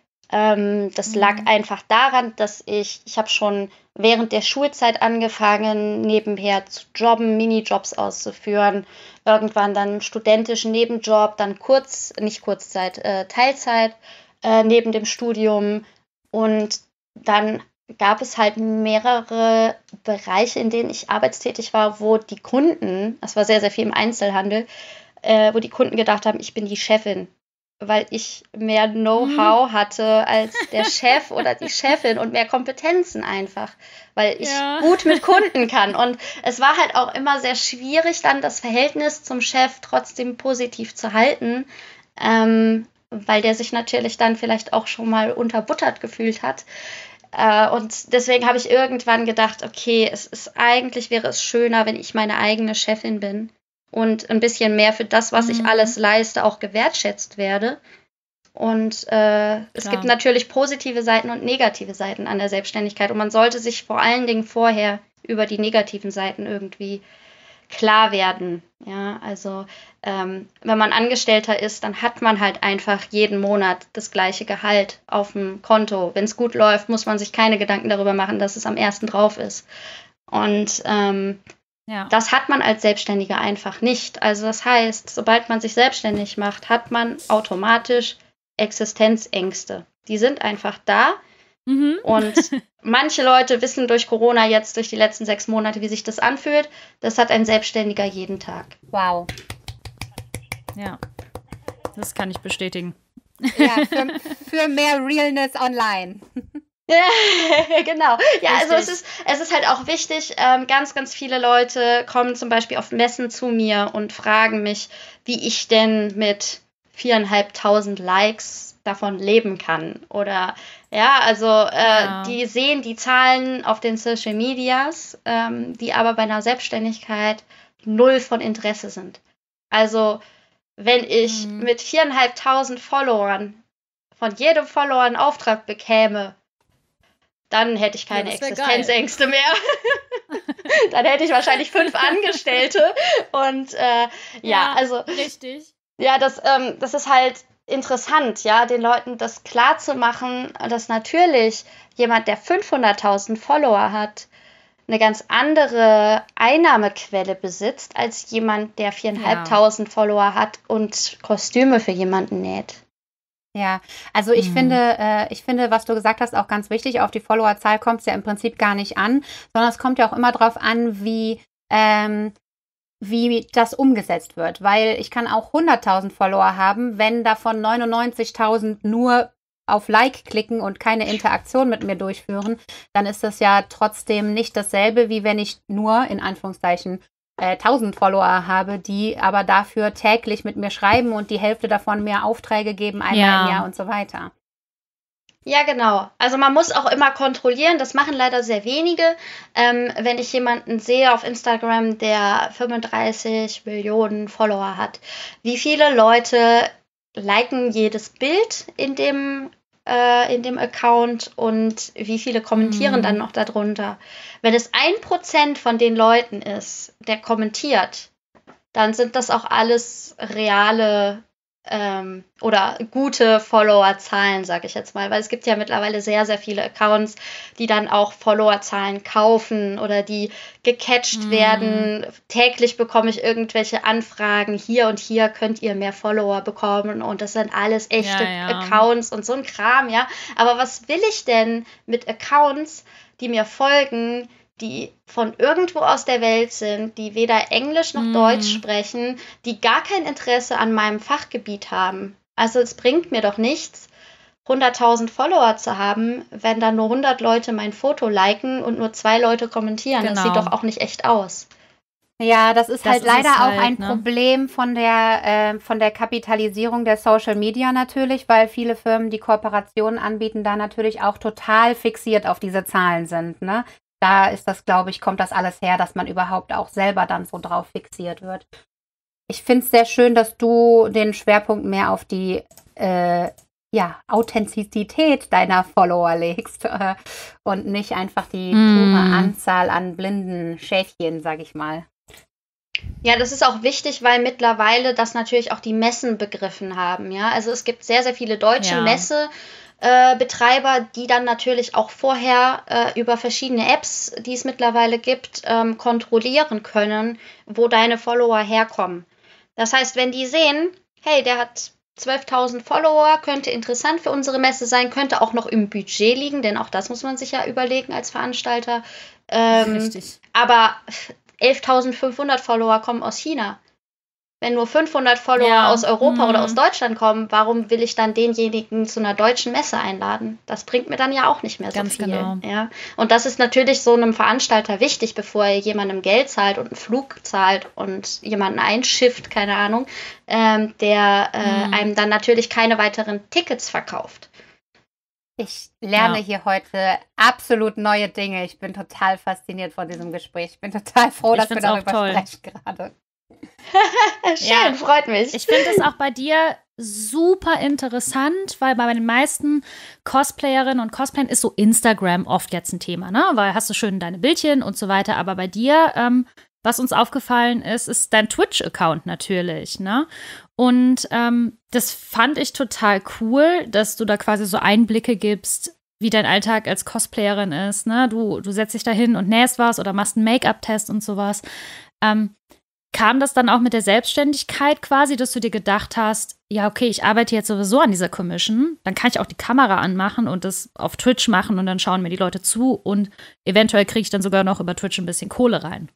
Ähm, das mhm. lag einfach daran, dass ich, ich habe schon während der Schulzeit angefangen, nebenher zu jobben, Minijobs auszuführen, irgendwann dann einen studentischen Nebenjob, dann kurz, nicht Kurzzeit, äh, Teilzeit äh, neben dem Studium und dann gab es halt mehrere Bereiche, in denen ich arbeitstätig war, wo die Kunden, das war sehr, sehr viel im Einzelhandel, äh, wo die Kunden gedacht haben, ich bin die Chefin, weil ich mehr Know-how hatte als der Chef oder die Chefin und mehr Kompetenzen einfach, weil ich ja. gut mit Kunden kann. Und es war halt auch immer sehr schwierig, dann das Verhältnis zum Chef trotzdem positiv zu halten, ähm, weil der sich natürlich dann vielleicht auch schon mal unterbuttert gefühlt hat. Äh, und deswegen habe ich irgendwann gedacht, okay, es ist eigentlich wäre es schöner, wenn ich meine eigene Chefin bin. Und ein bisschen mehr für das, was mhm. ich alles leiste, auch gewertschätzt werde. Und äh, es gibt natürlich positive Seiten und negative Seiten an der Selbstständigkeit. Und man sollte sich vor allen Dingen vorher über die negativen Seiten irgendwie klar werden. Ja, also ähm, wenn man Angestellter ist, dann hat man halt einfach jeden Monat das gleiche Gehalt auf dem Konto. Wenn es gut läuft, muss man sich keine Gedanken darüber machen, dass es am ersten drauf ist. Und ähm, Ja. das hat man als Selbstständiger einfach nicht. Also das heißt, sobald man sich selbstständig macht, hat man automatisch Existenzängste. Die sind einfach da. Mhm. Und manche Leute wissen durch Corona jetzt, durch die letzten sechs Monate, wie sich das anfühlt. Das hat ein Selbstständiger jeden Tag. Wow. Ja, das kann ich bestätigen. Ja, für, für mehr Realness online. Ja, genau. Ja, Richtig. also es ist, es ist halt auch wichtig, ähm, ganz, ganz viele Leute kommen zum Beispiel auf Messen zu mir und fragen mich, wie ich denn mit viereinhalbtausend Likes davon leben kann. Oder ja, also äh, ja. die sehen die Zahlen auf den Social Medias, ähm, die aber bei einer Selbstständigkeit null von Interesse sind. Also wenn ich mhm. mit viereinhalbtausend Followern von jedem Follower einen Auftrag bekäme, dann hätte ich keine Ja, das wär Existenzängste mehr. Dann hätte ich wahrscheinlich fünf Angestellte. Und äh, ja, Ja, also richtig. ja, das, ähm, das ist halt interessant, ja, den Leuten das klar zu machen, dass natürlich jemand, der fünfhunderttausend Follower hat, eine ganz andere Einnahmequelle besitzt, als jemand, der viertausendfünfhundert Follower hat und Kostüme für jemanden näht. Ja, also ich Mhm. finde, äh, ich finde, was du gesagt hast, auch ganz wichtig. Auf die Followerzahl kommt es ja im Prinzip gar nicht an, sondern es kommt ja auch immer darauf an, wie, ähm, wie das umgesetzt wird. Weil ich kann auch hunderttausend Follower haben, wenn davon neunundneunzigtausend nur auf Like klicken und keine Interaktion mit mir durchführen, dann ist das ja trotzdem nicht dasselbe, wie wenn ich nur, in Anführungszeichen, äh, tausend Follower habe, die aber dafür täglich mit mir schreiben und die Hälfte davon mir Aufträge geben, einmal Ja. im Jahr und so weiter. Ja, genau. Also man muss auch immer kontrollieren, das machen leider sehr wenige. Ähm, wenn ich jemanden sehe auf Instagram, der fünfunddreißig Millionen Follower hat, wie viele Leute liken jedes Bild in dem, äh, in dem Account und wie viele kommentieren Mhm. dann noch darunter? Wenn es ein Prozent von den Leuten ist, der kommentiert, dann sind das auch alles reale ähm, oder gute Followerzahlen, sage ich jetzt mal. Weil es gibt ja mittlerweile sehr, sehr viele Accounts, die dann auch Followerzahlen kaufen oder die gecatcht Mhm. werden. Täglich bekomme ich irgendwelche Anfragen. Hier und hier könnt ihr mehr Follower bekommen. Und das sind alles echte Ja, ja. Accounts und so ein Kram, ja. Aber was will ich denn mit Accounts, die mir folgen, die von irgendwo aus der Welt sind, die weder Englisch noch Mhm. Deutsch sprechen, die gar kein Interesse an meinem Fachgebiet haben. Also es bringt mir doch nichts, hunderttausend Follower zu haben, wenn dann nur hundert Leute mein Foto liken und nur zwei Leute kommentieren. Das Genau. sieht doch auch nicht echt aus. Ja, das ist Das halt ist es leider auch halt, ein ne? Problem von der, äh, von der Kapitalisierung der Social Media natürlich, weil viele Firmen, die Kooperationen anbieten, da natürlich auch total fixiert auf diese Zahlen sind, ne? Da ist das, glaube ich, kommt das alles her, dass man überhaupt auch selber dann so drauf fixiert wird. Ich finde es sehr schön, dass du den Schwerpunkt mehr auf die äh, ja, Authentizität deiner Follower legst äh, und nicht einfach die pure Mm. Anzahl an blinden Schäfchen, sag ich mal. Ja, das ist auch wichtig, weil mittlerweile das natürlich auch die Messen begriffen haben. Ja, also es gibt sehr, sehr viele deutsche Ja. Messebetreiber, äh, die dann natürlich auch vorher äh, über verschiedene Apps, die es mittlerweile gibt, ähm, kontrollieren können, wo deine Follower herkommen. Das heißt, wenn die sehen, hey, der hat zwölftausend Follower, könnte interessant für unsere Messe sein, könnte auch noch im Budget liegen, denn auch das muss man sich ja überlegen als Veranstalter. Ähm, Richtig. aber elftausendfünfhundert Follower kommen aus China. Wenn nur fünfhundert Follower Ja, aus Europa mhm. oder aus Deutschland kommen, warum will ich dann denjenigen zu einer deutschen Messe einladen? Das bringt mir dann ja auch nicht mehr so Ganz viel. genau. Ja? Und das ist natürlich so einem Veranstalter wichtig, bevor er jemandem Geld zahlt und einen Flug zahlt und jemanden einschifft, keine Ahnung, ähm, der äh, Mhm. einem dann natürlich keine weiteren Tickets verkauft. Ich lerne Ja. hier heute absolut neue Dinge. Ich bin total fasziniert von diesem Gespräch. Ich bin total froh, Ich dass wir find's auch darüber toll. sprechen gerade. Schön, Ja. freut mich. Ich finde es auch bei dir super interessant, weil bei den meisten Cosplayerinnen und Cosplayern ist so Instagram oft jetzt ein Thema, ne? Weil hast du schön deine Bildchen und so weiter. Aber bei dir, ähm, was uns aufgefallen ist, ist dein Twitch-Account natürlich, ne? Und ähm, das fand ich total cool, dass du da quasi so Einblicke gibst, wie dein Alltag als Cosplayerin ist, ne? Du, du setzt dich da hin und nähst was oder machst einen Make-up-Test und sowas. Ähm, Kam das dann auch mit der Selbstständigkeit quasi, dass du dir gedacht hast, ja, okay, ich arbeite jetzt sowieso an dieser Commission, dann kann ich auch die Kamera anmachen und das auf Twitch machen und dann schauen mir die Leute zu und eventuell kriege ich dann sogar noch über Twitch ein bisschen Kohle rein.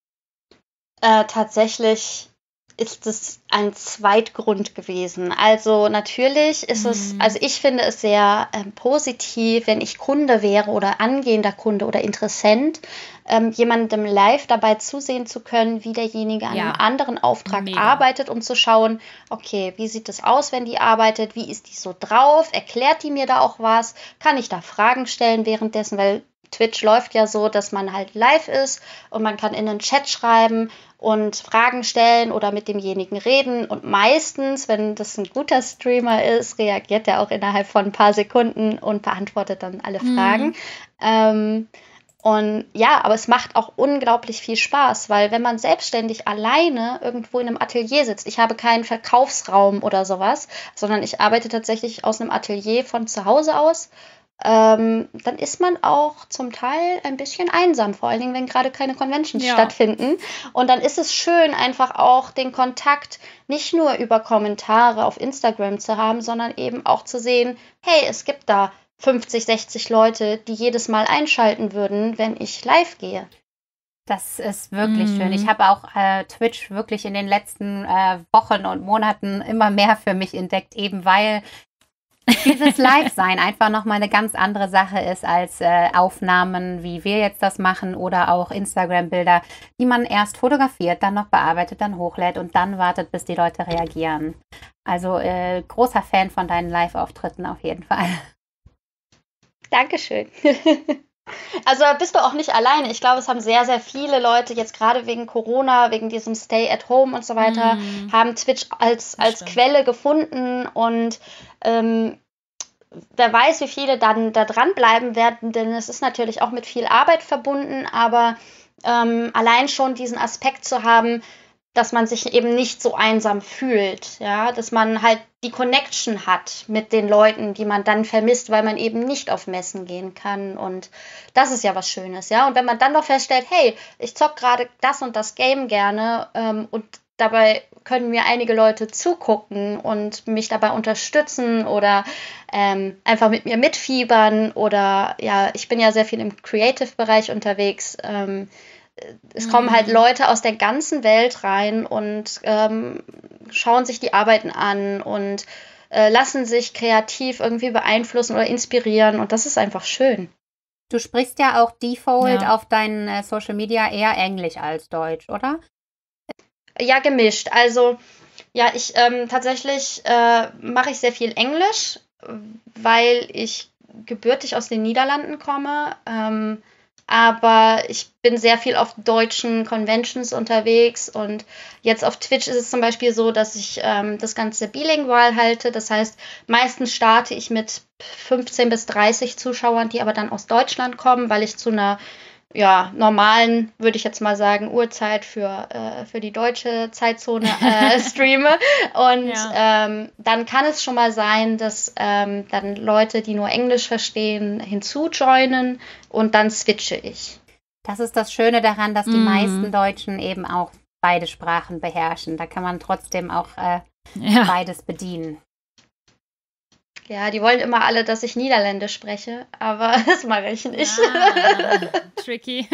Äh, tatsächlich ist es ein Zweitgrund gewesen. Also natürlich ist es, Mhm. also ich finde es sehr ähm, positiv, wenn ich Kunde wäre oder angehender Kunde oder Interessent, ähm, jemandem live dabei zusehen zu können, wie derjenige an Ja. einem anderen Auftrag Mega. arbeitet, um zu schauen, okay, wie sieht es aus, wenn die arbeitet, wie ist die so drauf, erklärt die mir da auch was, kann ich da Fragen stellen währenddessen, weil Twitch läuft ja so, dass man halt live ist und man kann in den Chat schreiben und Fragen stellen oder mit demjenigen reden. Und meistens, wenn das ein guter Streamer ist, reagiert er auch innerhalb von ein paar Sekunden und beantwortet dann alle Fragen. Mhm. Ähm, und ja, aber es macht auch unglaublich viel Spaß, weil wenn man selbstständig alleine irgendwo in einem Atelier sitzt, ich habe keinen Verkaufsraum oder sowas, sondern ich arbeite tatsächlich aus einem Atelier von zu Hause aus, ähm, dann ist man auch zum Teil ein bisschen einsam, vor allen Dingen, wenn gerade keine Conventions ja. stattfinden. Und dann ist es schön, einfach auch den Kontakt nicht nur über Kommentare auf Instagram zu haben, sondern eben auch zu sehen, hey, es gibt da fünfzig, sechzig Leute, die jedes Mal einschalten würden, wenn ich live gehe. Das ist wirklich mm. schön. Ich habe auch äh, Twitch wirklich in den letzten äh, Wochen und Monaten immer mehr für mich entdeckt, eben weil dieses Live-Sein einfach nochmal eine ganz andere Sache ist als äh, Aufnahmen, wie wir jetzt das machen, oder auch Instagram-Bilder, die man erst fotografiert, dann noch bearbeitet, dann hochlädt und dann wartet, bis die Leute reagieren. Also äh, großer Fan von deinen Live-Auftritten auf jeden Fall. Dankeschön. Also bist du auch nicht alleine. Ich glaube, es haben sehr, sehr viele Leute jetzt gerade wegen Corona, wegen diesem Stay at Home und so weiter, mm. haben Twitch als, als Quelle gefunden und ähm, wer weiß, wie viele dann da dranbleiben werden, denn es ist natürlich auch mit viel Arbeit verbunden, aber ähm, allein schon diesen Aspekt zu haben, dass man sich eben nicht so einsam fühlt, ja, dass man halt die Connection hat mit den Leuten, die man dann vermisst, weil man eben nicht auf Messen gehen kann, und das ist ja was Schönes, ja, und wenn man dann noch feststellt, hey, ich zock gerade das und das Game gerne ähm, und dabei können mir einige Leute zugucken und mich dabei unterstützen oder ähm, einfach mit mir mitfiebern, oder ja, ich bin ja sehr viel im Creative-Bereich unterwegs, ähm, es kommen halt Leute aus der ganzen Welt rein und ähm, schauen sich die Arbeiten an und äh, lassen sich kreativ irgendwie beeinflussen oder inspirieren, und das ist einfach schön. Du sprichst ja auch Default ja. auf deinen äh, Social Media eher Englisch als Deutsch, oder? Ja, gemischt. Also ja, ich ähm, tatsächlich äh, mache ich sehr viel Englisch, weil ich gebürtig aus den Niederlanden komme. Ähm, Aber ich bin sehr viel auf deutschen Conventions unterwegs, und jetzt auf Twitch ist es zum Beispiel so, dass ich ähm, das Ganze bilingual halte. Das heißt, meistens starte ich mit fünfzehn bis dreißig Zuschauern, die aber dann aus Deutschland kommen, weil ich zu einer ja, normalen, würde ich jetzt mal sagen, Uhrzeit für, äh, für die deutsche Zeitzone äh, streame. Und ja. ähm, dann kann es schon mal sein, dass ähm, dann Leute, die nur Englisch verstehen, hinzujoinen, und dann switche ich. Das ist das Schöne daran, dass die mm. meisten Deutschen eben auch beide Sprachen beherrschen. Da kann man trotzdem auch äh, ja. beides bedienen. Ja, die wollen immer alle, dass ich Niederländisch spreche, aber das mache ich nicht. Ah, tricky.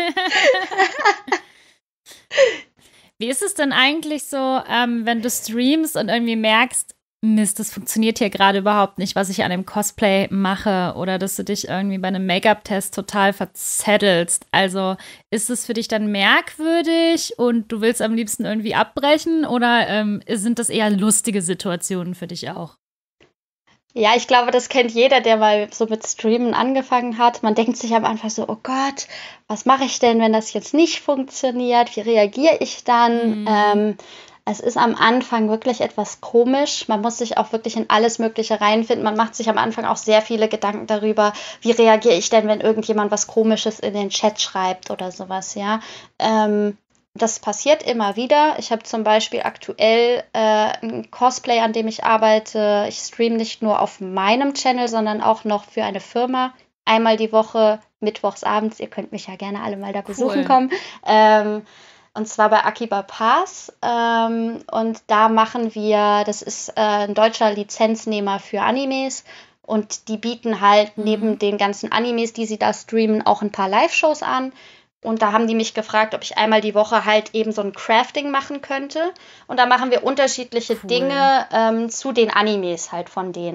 Wie ist es denn eigentlich so, ähm, wenn du streamst und irgendwie merkst, Mist, das funktioniert hier gerade überhaupt nicht, was ich an dem Cosplay mache, oder dass du dich irgendwie bei einem Make-up-Test total verzettelst? Also ist es für dich dann merkwürdig und du willst am liebsten irgendwie abbrechen, oder ähm, sind das eher lustige Situationen für dich auch? Ja, ich glaube, das kennt jeder, der mal so mit Streamen angefangen hat. Man denkt sich am Anfang so, oh Gott, was mache ich denn, wenn das jetzt nicht funktioniert? Wie reagiere ich dann? Mhm. Ähm, es ist am Anfang wirklich etwas komisch. Man muss sich auch wirklich in alles Mögliche reinfinden. Man macht sich am Anfang auch sehr viele Gedanken darüber, wie reagiere ich denn, wenn irgendjemand was Komisches in den Chat schreibt oder sowas, ja. Ähm, Das passiert immer wieder. Ich habe zum Beispiel aktuell äh, ein Cosplay, an dem ich arbeite. Ich streame nicht nur auf meinem Channel, sondern auch noch für eine Firma. Einmal die Woche, mittwochs abends. Ihr könnt mich ja gerne alle mal da cool. besuchen kommen. Ähm, und zwar bei Akiba Pass. Ähm, und da machen wir, das ist äh, ein deutscher Lizenznehmer für Animes. Und die bieten halt mhm. neben den ganzen Animes, die sie da streamen, auch ein paar Live-Shows an. Und da haben die mich gefragt, ob ich einmal die Woche halt eben so ein Crafting machen könnte. Und da machen wir unterschiedliche cool. Dinge ähm, zu den Animes halt von denen.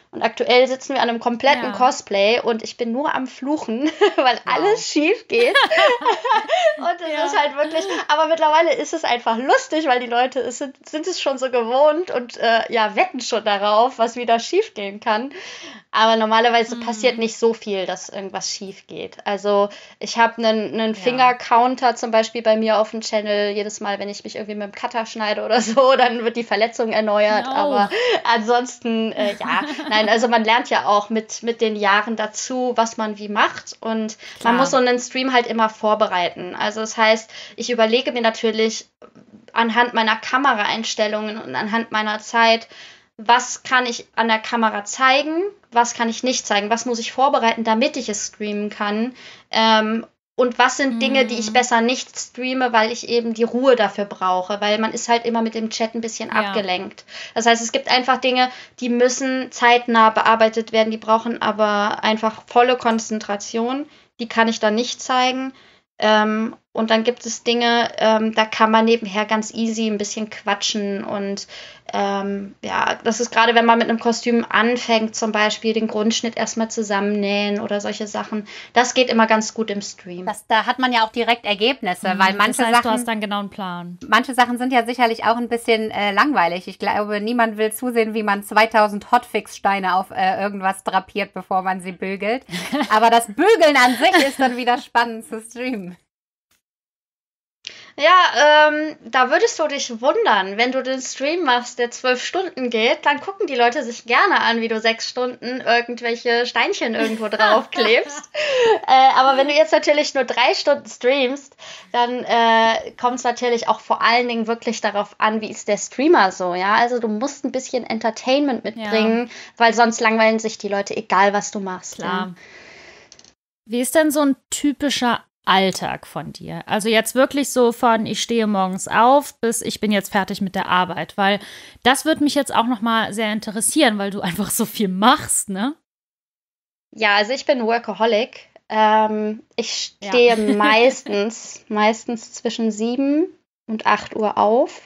Und aktuell sitzen wir an einem kompletten Ja. Cosplay und ich bin nur am Fluchen, weil alles schief geht. Und es Ja. ist halt wirklich, aber mittlerweile ist es einfach lustig, weil die Leute es sind, sind es schon so gewohnt und äh, ja, wetten schon darauf, was wieder schief gehen kann. Aber normalerweise Mhm. passiert nicht so viel, dass irgendwas schief geht. Also ich habe einen, einen Ja. Finger-Counter zum Beispiel bei mir auf dem Channel. Jedes Mal, wenn ich mich irgendwie mit dem Cutter schneide oder so, dann wird die Verletzung erneuert. No. Aber ansonsten, äh, ja, nein, also man lernt ja auch mit, mit den Jahren dazu, was man wie macht. Und Klar. man muss so einen Stream halt immer vorbereiten. Also das heißt, ich überlege mir natürlich anhand meiner Kameraeinstellungen und anhand meiner Zeit, was kann ich an der Kamera zeigen, was kann ich nicht zeigen, was muss ich vorbereiten, damit ich es streamen kann. Ähm, und was sind Mhm. Dinge, die ich besser nicht streame, weil ich eben die Ruhe dafür brauche, weil man ist halt immer mit dem Chat ein bisschen Ja. abgelenkt. Das heißt, es gibt einfach Dinge, die müssen zeitnah bearbeitet werden, die brauchen aber einfach volle Konzentration. Die kann ich dann nicht zeigen. Ähm, und dann gibt es Dinge, ähm, da kann man nebenher ganz easy ein bisschen quatschen und ähm, ja, das ist gerade, wenn man mit einem Kostüm anfängt, zum Beispiel den Grundschnitt erstmal zusammennähen oder solche Sachen. Das geht immer ganz gut im Stream. Das, da hat man ja auch direkt Ergebnisse, Mhm. weil manche das heißt, du Sachen, hast dann genau einen Plan. manche Sachen sind ja sicherlich auch ein bisschen äh, langweilig. Ich glaube, niemand will zusehen, wie man zweitausend Hotfix-Steine auf äh, irgendwas drapiert, bevor man sie bügelt. Aber das Bügeln an sich ist dann wieder spannend zu streamen. Ja, ähm, da würdest du dich wundern, wenn du den Stream machst, der zwölf Stunden geht, dann gucken die Leute sich gerne an, wie du sechs Stunden irgendwelche Steinchen irgendwo draufklebst. äh, aber wenn du jetzt natürlich nur drei Stunden streamst, dann äh, kommt es natürlich auch vor allen Dingen wirklich darauf an, wie ist der Streamer so, ja? Also du musst ein bisschen Entertainment mitbringen, weil sonst langweilen sich die Leute, egal was du machst. Klar. Ja. Wie ist denn so ein typischer Alltag von dir? Also jetzt wirklich so von ich stehe morgens auf bis ich bin jetzt fertig mit der Arbeit, weil das würde mich jetzt auch noch mal sehr interessieren, weil du einfach so viel machst, ne? Ja, also ich bin Workaholic. Ähm, ich Ja. stehe meistens, meistens zwischen sieben und acht Uhr auf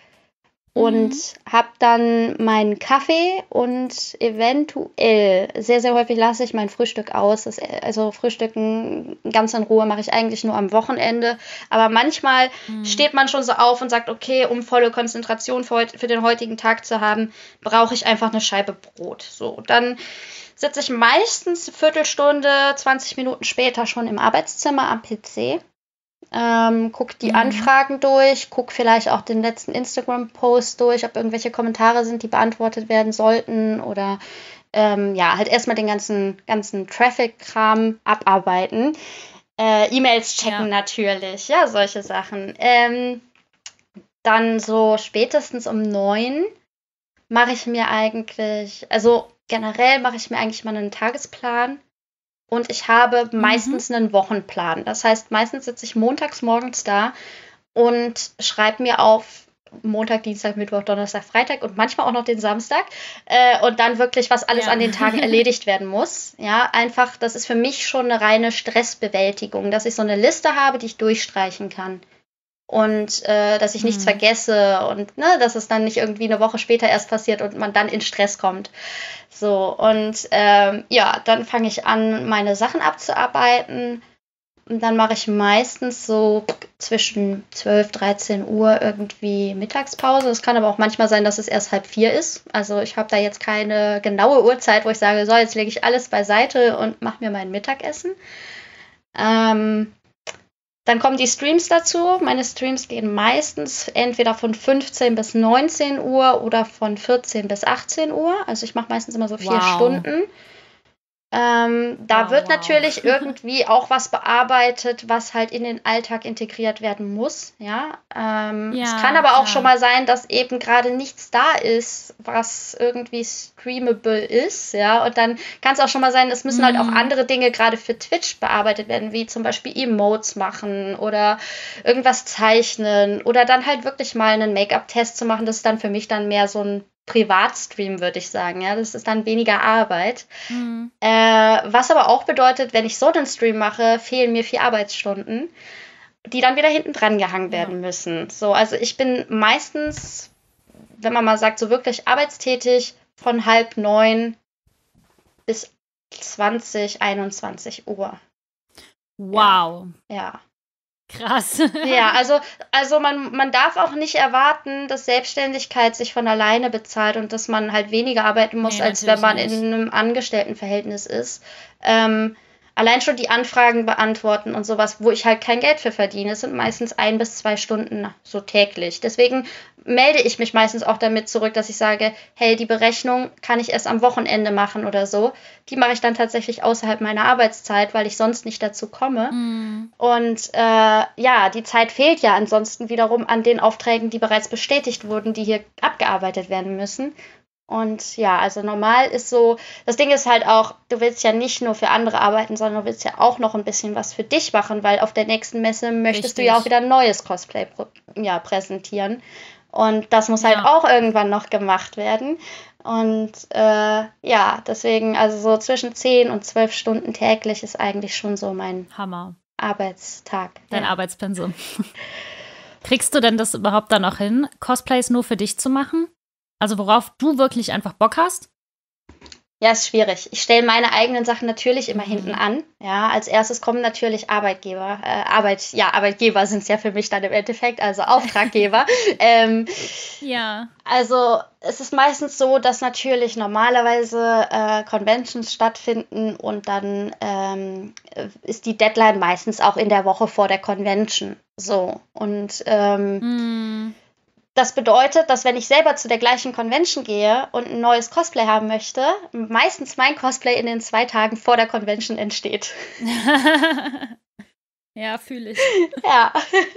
und Mhm. habe dann meinen Kaffee und eventuell, sehr, sehr häufig lasse ich mein Frühstück aus. Das, also Frühstücken ganz in Ruhe mache ich eigentlich nur am Wochenende. Aber manchmal Mhm. steht man schon so auf und sagt, okay, um volle Konzentration für, heut, für den heutigen Tag zu haben, brauche ich einfach eine Scheibe Brot. So, dann sitze ich meistens eine Viertelstunde, zwanzig Minuten später schon im Arbeitszimmer am P C. Ähm, guck die Mhm. Anfragen durch, guck vielleicht auch den letzten Instagram-Post durch, ob irgendwelche Kommentare sind, die beantwortet werden sollten oder ähm, ja, halt erstmal den ganzen, ganzen Traffic-Kram abarbeiten. Äh, E-Mails checken Ja. natürlich, ja, solche Sachen. Ähm, dann so spätestens um neun mache ich mir eigentlich, also generell mache ich mir eigentlich mal einen Tagesplan. Und ich habe meistens einen Wochenplan. Das heißt, meistens sitze ich montags morgens da und schreibe mir auf Montag, Dienstag, Mittwoch, Donnerstag, Freitag und manchmal auch noch den Samstag. Äh, und dann wirklich, was alles Ja. an den Tagen erledigt werden muss. Ja, einfach, das ist für mich schon eine reine Stressbewältigung, dass ich so eine Liste habe, die ich durchstreichen kann. Und äh, dass ich nichts Mhm. vergesse und ne, dass es dann nicht irgendwie eine Woche später erst passiert und man dann in Stress kommt. So, und ähm, ja, dann fange ich an, meine Sachen abzuarbeiten. Und dann mache ich meistens so zwischen zwölf, dreizehn Uhr irgendwie Mittagspause. Es kann aber auch manchmal sein, dass es erst halb vier ist. Also ich habe da jetzt keine genaue Uhrzeit, wo ich sage, so, jetzt lege ich alles beiseite und mache mir mein Mittagessen. Ähm, Dann kommen die Streams dazu. Meine Streams gehen meistens entweder von fünfzehn bis neunzehn Uhr oder von vierzehn bis achtzehn Uhr. Also ich mache meistens immer so vier Wow. Stunden. Ähm, da Wow, wird wow. natürlich irgendwie auch was bearbeitet, was halt in den Alltag integriert werden muss. Ja, ähm, Ja, es kann aber auch klar. schon mal sein, dass eben gerade nichts da ist, was irgendwie streamable ist. Ja, und dann kann es auch schon mal sein, es müssen halt auch Mhm. andere Dinge gerade für Twitch bearbeitet werden, wie zum Beispiel Emotes machen oder irgendwas zeichnen oder dann halt wirklich mal einen Make-up-Test zu machen. Das ist dann für mich dann mehr so ein Privatstream, würde ich sagen. Ja, das ist dann weniger Arbeit. Mhm. Äh, was aber auch bedeutet, wenn ich so einen Stream mache, fehlen mir vier Arbeitsstunden, die dann wieder hinten dran gehangen Ja. werden müssen. So, also ich bin meistens, wenn man mal sagt, so wirklich arbeitstätig von halb neun bis zwanzig, einundzwanzig Uhr. Wow. Ja. Krass. Ja, also, also man, man darf auch nicht erwarten, dass Selbstständigkeit sich von alleine bezahlt und dass man halt weniger arbeiten muss, Nee, als wenn man natürlich in einem Angestelltenverhältnis ist. Ähm, allein schon die Anfragen beantworten und sowas, wo ich halt kein Geld für verdiene, es sind meistens ein bis zwei Stunden so täglich. Deswegen melde ich mich meistens auch damit zurück, dass ich sage, hey, die Berechnung kann ich erst am Wochenende machen oder so. Die mache ich dann tatsächlich außerhalb meiner Arbeitszeit, weil ich sonst nicht dazu komme. Mhm. Und äh, ja, die Zeit fehlt ja ansonsten wiederum an den Aufträgen, die bereits bestätigt wurden, die hier abgearbeitet werden müssen. Und ja, also normal ist so, das Ding ist halt auch, du willst ja nicht nur für andere arbeiten, sondern du willst ja auch noch ein bisschen was für dich machen, weil auf der nächsten Messe möchtest du ja auch Richtig. wieder ein neues Cosplay pro- ja, präsentieren. Und das muss halt Ja. auch irgendwann noch gemacht werden. Und äh, ja, deswegen, also so zwischen zehn und zwölf Stunden täglich ist eigentlich schon so mein Hammer. Arbeitstag. Dein Ja. Arbeitspensum. Kriegst du denn das überhaupt dann auch hin, Cosplays nur für dich zu machen? Also worauf du wirklich einfach Bock hast? Ja, ist schwierig. Ich stelle meine eigenen Sachen natürlich immer Mhm. hinten an. Ja, als erstes kommen natürlich Arbeitgeber. Äh, Arbeit, ja, Arbeitgeber sind es ja für mich dann im Endeffekt, also Auftraggeber. ähm, Ja. also es ist meistens so, dass natürlich normalerweise äh, Conventions stattfinden und dann ähm, ist die Deadline meistens auch in der Woche vor der Convention. So. Und ähm, Mhm. das bedeutet, dass wenn ich selber zu der gleichen Convention gehe und ein neues Cosplay haben möchte, meistens mein Cosplay in den zwei Tagen vor der Convention entsteht. Ja, fühle ich. Ja.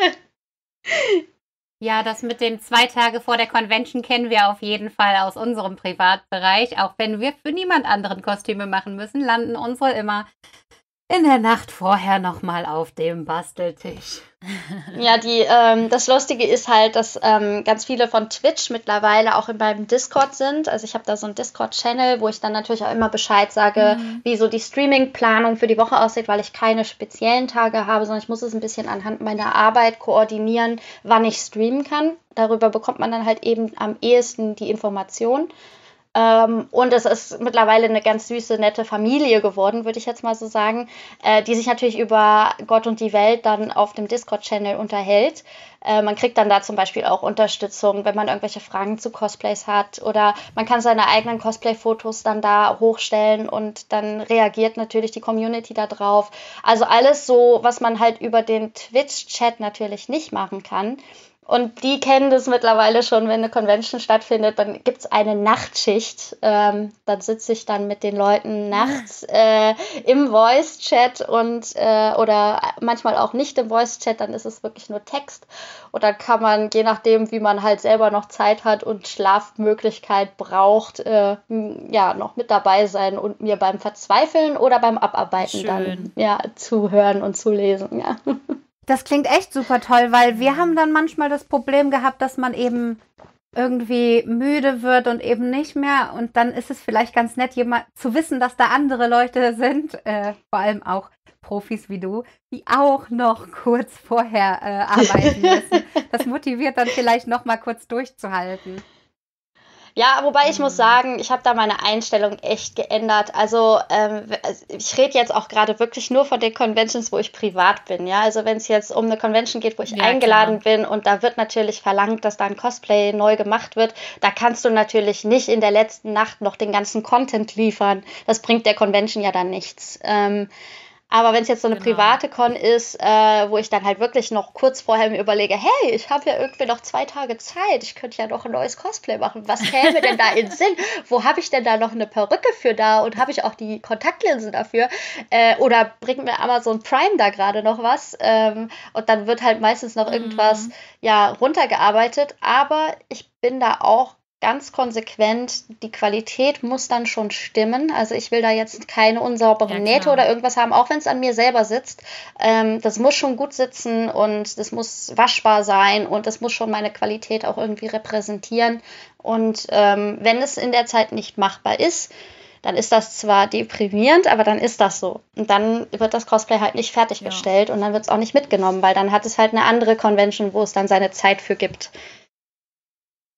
Ja, das mit den zwei Tage vor der Convention kennen wir auf jeden Fall aus unserem Privatbereich. Auch wenn wir für niemand anderen Kostüme machen müssen, landen unsere immer in der Nacht vorher nochmal auf dem Basteltisch. Ja, die, ähm, das Lustige ist halt, dass ähm, ganz viele von Twitch mittlerweile auch in meinem Discord sind. Also ich habe da so einen Discord-Channel, wo ich dann natürlich auch immer Bescheid sage, Mhm. wie so die Streaming-Planung für die Woche aussieht, weil ich keine speziellen Tage habe, sondern ich muss es ein bisschen anhand meiner Arbeit koordinieren, wann ich streamen kann. Darüber bekommt man dann halt eben am ehesten die Information. Ähm, und es ist mittlerweile eine ganz süße, nette Familie geworden, würde ich jetzt mal so sagen, äh, die sich natürlich über Gott und die Welt dann auf dem Discord-Channel unterhält. Äh, man kriegt dann da zum Beispiel auch Unterstützung, wenn man irgendwelche Fragen zu Cosplays hat, oder man kann seine eigenen Cosplay-Fotos dann da hochstellen und dann reagiert natürlich die Community da drauf. Also alles so, was man halt über den Twitch-Chat natürlich nicht machen kann. Und die kennen das mittlerweile schon, wenn eine Convention stattfindet, dann gibt es eine Nachtschicht. Ähm, dann sitze ich dann mit den Leuten nachts äh, im Voice-Chat und äh, oder manchmal auch nicht im Voice-Chat, dann ist es wirklich nur Text. Und dann kann man, je nachdem, wie man halt selber noch Zeit hat und Schlafmöglichkeit braucht, äh, ja, noch mit dabei sein und mir beim Verzweifeln oder beim Abarbeiten Schön. dann ja, zuhören und zulesen, ja. Das klingt echt super toll, weil wir haben dann manchmal das Problem gehabt, dass man eben irgendwie müde wird und eben nicht mehr. Und dann ist es vielleicht ganz nett, jemand zu wissen, dass da andere Leute sind, äh, vor allem auch Profis wie du, die auch noch kurz vorher äh, arbeiten müssen. Das motiviert dann vielleicht noch mal kurz durchzuhalten. Ja, wobei ich muss sagen, ich habe da meine Einstellung echt geändert. Also ähm, ich rede jetzt auch gerade wirklich nur von den Conventions, wo ich privat bin. Ja, also wenn es jetzt um eine Convention geht, wo ich Ja, eingeladen klar. bin und da wird natürlich verlangt, dass da ein Cosplay neu gemacht wird, da kannst du natürlich nicht in der letzten Nacht noch den ganzen Content liefern. Das bringt der Convention ja dann nichts. Ähm, Aber wenn es jetzt so eine Genau. private Con ist, äh, wo ich dann halt wirklich noch kurz vorher mir überlege, hey, ich habe ja irgendwie noch zwei Tage Zeit, ich könnte ja noch ein neues Cosplay machen. Was käme denn da in Sinn? Wo habe ich denn da noch eine Perücke für da? Und habe ich auch die Kontaktlinsen dafür? Äh, oder bringt mir Amazon Prime da gerade noch was? Ähm, und dann wird halt meistens noch irgendwas Mhm. ja, runtergearbeitet. Aber ich bin da auch ganz konsequent, die Qualität muss dann schon stimmen. Also ich will da jetzt keine unsauberen Ja, Nähte klar. oder irgendwas haben, auch wenn es an mir selber sitzt. Ähm, das muss schon gut sitzen und das muss waschbar sein und das muss schon meine Qualität auch irgendwie repräsentieren. Und ähm, wenn es in der Zeit nicht machbar ist, dann ist das zwar deprimierend, aber dann ist das so. Und dann wird das Cosplay halt nicht fertiggestellt und dann wird es auch nicht mitgenommen, weil dann hat es halt eine andere Convention, wo es dann seine Zeit für gibt.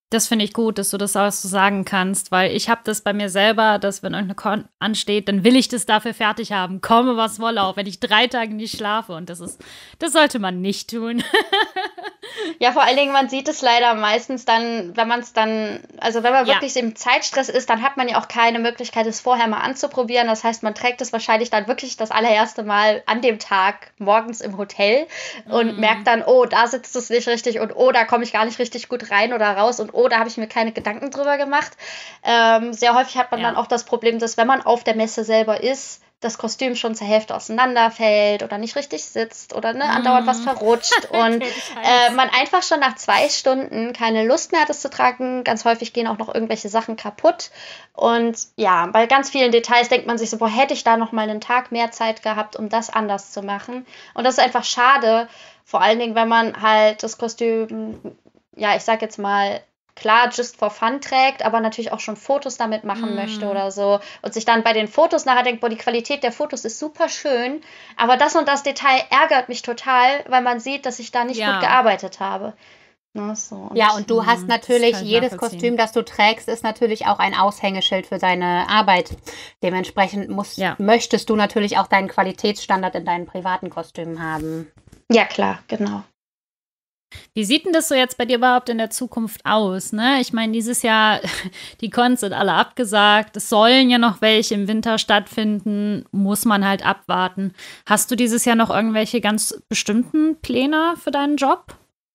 Das finde ich gut, dass du das auch so sagen kannst, weil ich habe das bei mir selber, dass wenn irgendeine Con ansteht, dann will ich das dafür fertig haben, komme was wolle, auch wenn ich drei Tage nicht schlafe und das ist, das sollte man nicht tun. Ja, vor allen Dingen, man sieht es leider meistens dann, wenn man es dann, also wenn man Ja. wirklich im Zeitstress ist, dann hat man ja auch keine Möglichkeit, es vorher mal anzuprobieren. Das heißt, man trägt es wahrscheinlich dann wirklich das allererste Mal an dem Tag morgens im Hotel und Mhm. merkt dann, oh, da sitzt es nicht richtig und oh, da komme ich gar nicht richtig gut rein oder raus und oh, da habe ich mir keine Gedanken drüber gemacht. Ähm, sehr häufig hat man Ja. dann auch das Problem, dass wenn man auf der Messe selber ist, das Kostüm schon zur Hälfte auseinanderfällt oder nicht richtig sitzt oder ne, andauernd was verrutscht und äh, man einfach schon nach zwei Stunden keine Lust mehr hat, es zu tragen. Ganz häufig gehen auch noch irgendwelche Sachen kaputt. Und ja, bei ganz vielen Details denkt man sich so, boah, hätte ich da noch mal einen Tag mehr Zeit gehabt, um das anders zu machen. Und das ist einfach schade, vor allen Dingen, wenn man halt das Kostüm, ja, ich sag jetzt mal, klar, just for fun trägt, aber natürlich auch schon Fotos damit machen Mm. möchte oder so und sich dann bei den Fotos nachher denkt, boah, die Qualität der Fotos ist super schön, aber das und das Detail ärgert mich total, weil man sieht, dass ich da nicht Ja. gut gearbeitet habe. Ne, so, und Ja, und du hast Hm, natürlich, das kann ich jedes nachvollziehen. Kostüm, das du trägst, ist natürlich auch ein Aushängeschild für deine Arbeit. Dementsprechend musst, Ja. möchtest du natürlich auch deinen Qualitätsstandard in deinen privaten Kostümen haben. ja, klar, genau. Wie sieht denn das so jetzt bei dir überhaupt in der Zukunft aus? Ne? Ich meine, dieses Jahr, die Cons sind alle abgesagt. Es sollen ja noch welche im Winter stattfinden. Muss man halt abwarten. Hast du dieses Jahr noch irgendwelche ganz bestimmten Pläne für deinen Job?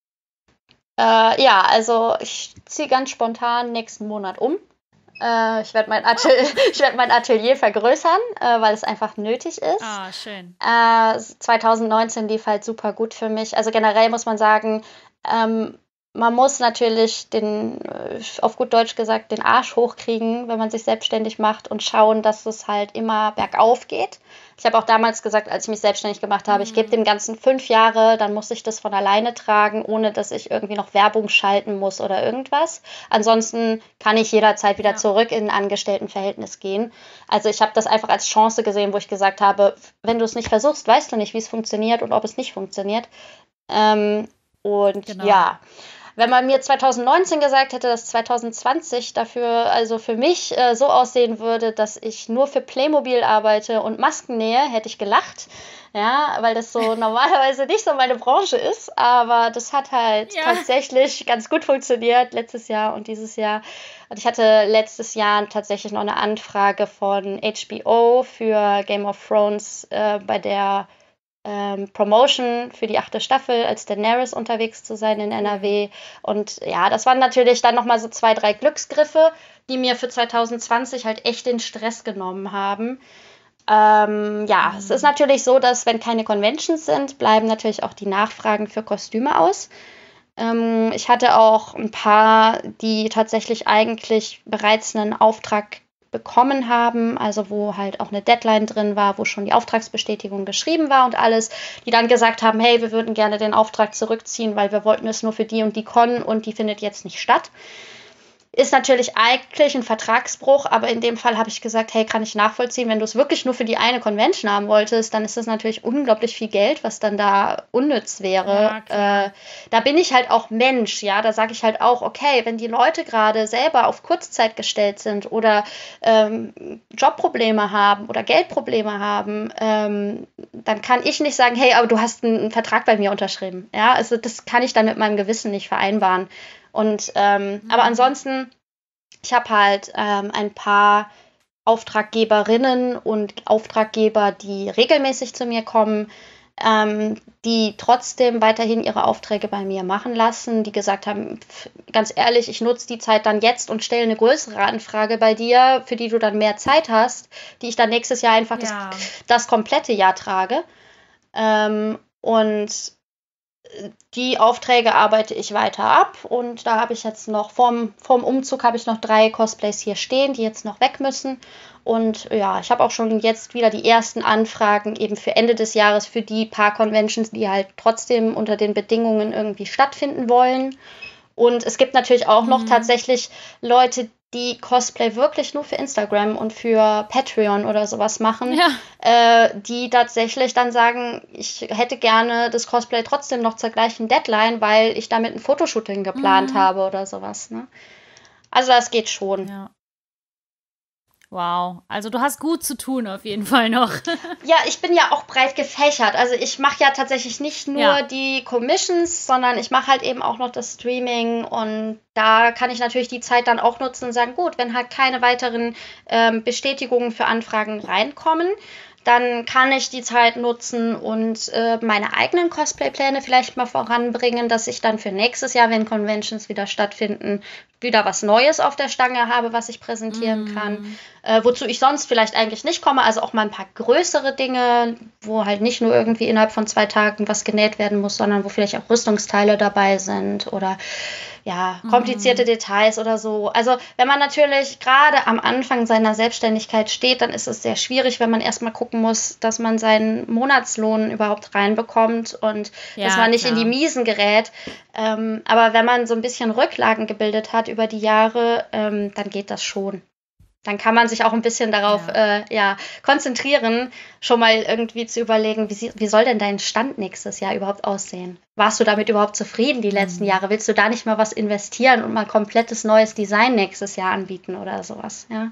Äh, ja, also ich ziehe ganz spontan nächsten Monat um. Äh, ich werde mein, Atel ich werd mein Atelier vergrößern, äh, weil es einfach nötig ist. Ah, schön. Äh, zwanzig neunzehn lief halt super gut für mich. Also generell muss man sagen, ähm, man muss natürlich den, äh, auf gut Deutsch gesagt, den Arsch hochkriegen, wenn man sich selbstständig macht und schauen, dass es halt immer bergauf geht. Ich habe auch damals gesagt, als ich mich selbstständig gemacht habe, ich gebe dem Ganzen fünf Jahre, dann muss ich das von alleine tragen, ohne dass ich irgendwie noch Werbung schalten muss oder irgendwas. Ansonsten kann ich jederzeit wieder Ja. zurück in ein Angestelltenverhältnis gehen. Also ich habe das einfach als Chance gesehen, wo ich gesagt habe, wenn du es nicht versuchst, weißt du nicht, wie es funktioniert und ob es nicht funktioniert. Ähm, und Genau. ja, wenn man mir zwanzig neunzehn gesagt hätte, dass zwanzig zwanzig dafür, also für mich äh, so aussehen würde, dass ich nur für Playmobil arbeite und Masken nähe, hätte ich gelacht. Ja, weil das so normalerweise nicht so meine Branche ist, aber das hat halt Ja. tatsächlich ganz gut funktioniert letztes Jahr und dieses Jahr. Und ich hatte letztes Jahr tatsächlich noch eine Anfrage von H B O für Game of Thrones äh, bei der ähm, Promotion für die achte Staffel als Daenerys unterwegs zu sein in N R W. Und ja, das waren natürlich dann nochmal so zwei, drei Glücksgriffe, die mir für zwanzig zwanzig halt echt den Stress genommen haben. Ähm, ja, Mhm. es ist natürlich so, dass wenn keine Conventions sind, bleiben natürlich auch die Nachfragen für Kostüme aus. Ähm, ich hatte auch ein paar, die tatsächlich eigentlich bereits einen Auftrag bekommen haben, also wo halt auch eine Deadline drin war, wo schon die Auftragsbestätigung geschrieben war und alles, die dann gesagt haben, hey, wir würden gerne den Auftrag zurückziehen, weil wir wollten es nur für die und die Con und die findet jetzt nicht statt. Ist natürlich eigentlich ein Vertragsbruch, aber in dem Fall habe ich gesagt, hey, kann ich nachvollziehen, wenn du es wirklich nur für die eine Convention haben wolltest, dann ist das natürlich unglaublich viel Geld, was dann da unnütz wäre. Ja, äh, da bin ich halt auch Mensch, ja, da sage ich halt auch, okay, wenn die Leute gerade selber auf Kurzzeit gestellt sind oder ähm, Jobprobleme haben oder Geldprobleme haben, ähm, dann kann ich nicht sagen, hey, aber du hast einen, einen Vertrag bei mir unterschrieben. Ja, also das kann ich dann mit meinem Gewissen nicht vereinbaren. Und ähm, Mhm. aber ansonsten, ich habe halt ähm, ein paar Auftraggeberinnen und Auftraggeber, die regelmäßig zu mir kommen, ähm, die trotzdem weiterhin ihre Aufträge bei mir machen lassen, die gesagt haben, pf, ganz ehrlich, ich nutze die Zeit dann jetzt und stelle eine größere Anfrage bei dir, für die du dann mehr Zeit hast, die ich dann nächstes Jahr einfach Ja. das, das komplette Jahr trage. Ähm, und die Aufträge arbeite ich weiter ab und da habe ich jetzt noch vorm, vorm Umzug habe ich noch drei Cosplays hier stehen, die jetzt noch weg müssen und ja, ich habe auch schon jetzt wieder die ersten Anfragen eben für Ende des Jahres für die paar Conventions, die halt trotzdem unter den Bedingungen irgendwie stattfinden wollen und es gibt natürlich auch noch Mhm. tatsächlich Leute, die Cosplay wirklich nur für Instagram und für Patreon oder sowas machen, Ja. äh, die tatsächlich dann sagen, ich hätte gerne das Cosplay trotzdem noch zur gleichen Deadline, weil ich damit ein Fotoshooting geplant Mhm. habe oder sowas. Ne? Also das geht schon. Ja. Wow, also du hast gut zu tun auf jeden Fall noch. Ja, ich bin ja auch breit gefächert. Also ich mache ja tatsächlich nicht nur Ja. die Commissions, sondern ich mache halt eben auch noch das Streaming und da kann ich natürlich die Zeit dann auch nutzen und sagen, gut, wenn halt keine weiteren ähm, Bestätigungen für Anfragen reinkommen, dann kann ich die Zeit nutzen und äh, meine eigenen Cosplay-Pläne vielleicht mal voranbringen, dass ich dann für nächstes Jahr, wenn Conventions wieder stattfinden, wieder was Neues auf der Stange habe, was ich präsentieren Mm. kann. Äh, wozu ich sonst vielleicht eigentlich nicht komme. Also auch mal ein paar größere Dinge, wo halt nicht nur irgendwie innerhalb von zwei Tagen was genäht werden muss, sondern wo vielleicht auch Rüstungsteile dabei sind oder ja, komplizierte Mhm. Details oder so. Also wenn man natürlich gerade am Anfang seiner Selbstständigkeit steht, dann ist es sehr schwierig, wenn man erstmal gucken muss, dass man seinen Monatslohn überhaupt reinbekommt und Ja, dass man nicht in die klar. Miesen gerät. Ähm, aber wenn man so ein bisschen Rücklagen gebildet hat über die Jahre, ähm, dann geht das schon. Dann kann man sich auch ein bisschen darauf Ja. äh, ja, konzentrieren, schon mal irgendwie zu überlegen, wie, sie- wie soll denn dein Stand nächstes Jahr überhaupt aussehen? Warst du damit überhaupt zufrieden die letzten Mhm. Jahre? Willst du da nicht mal was investieren und mal ein komplettes neues Design nächstes Jahr anbieten oder sowas? Ja,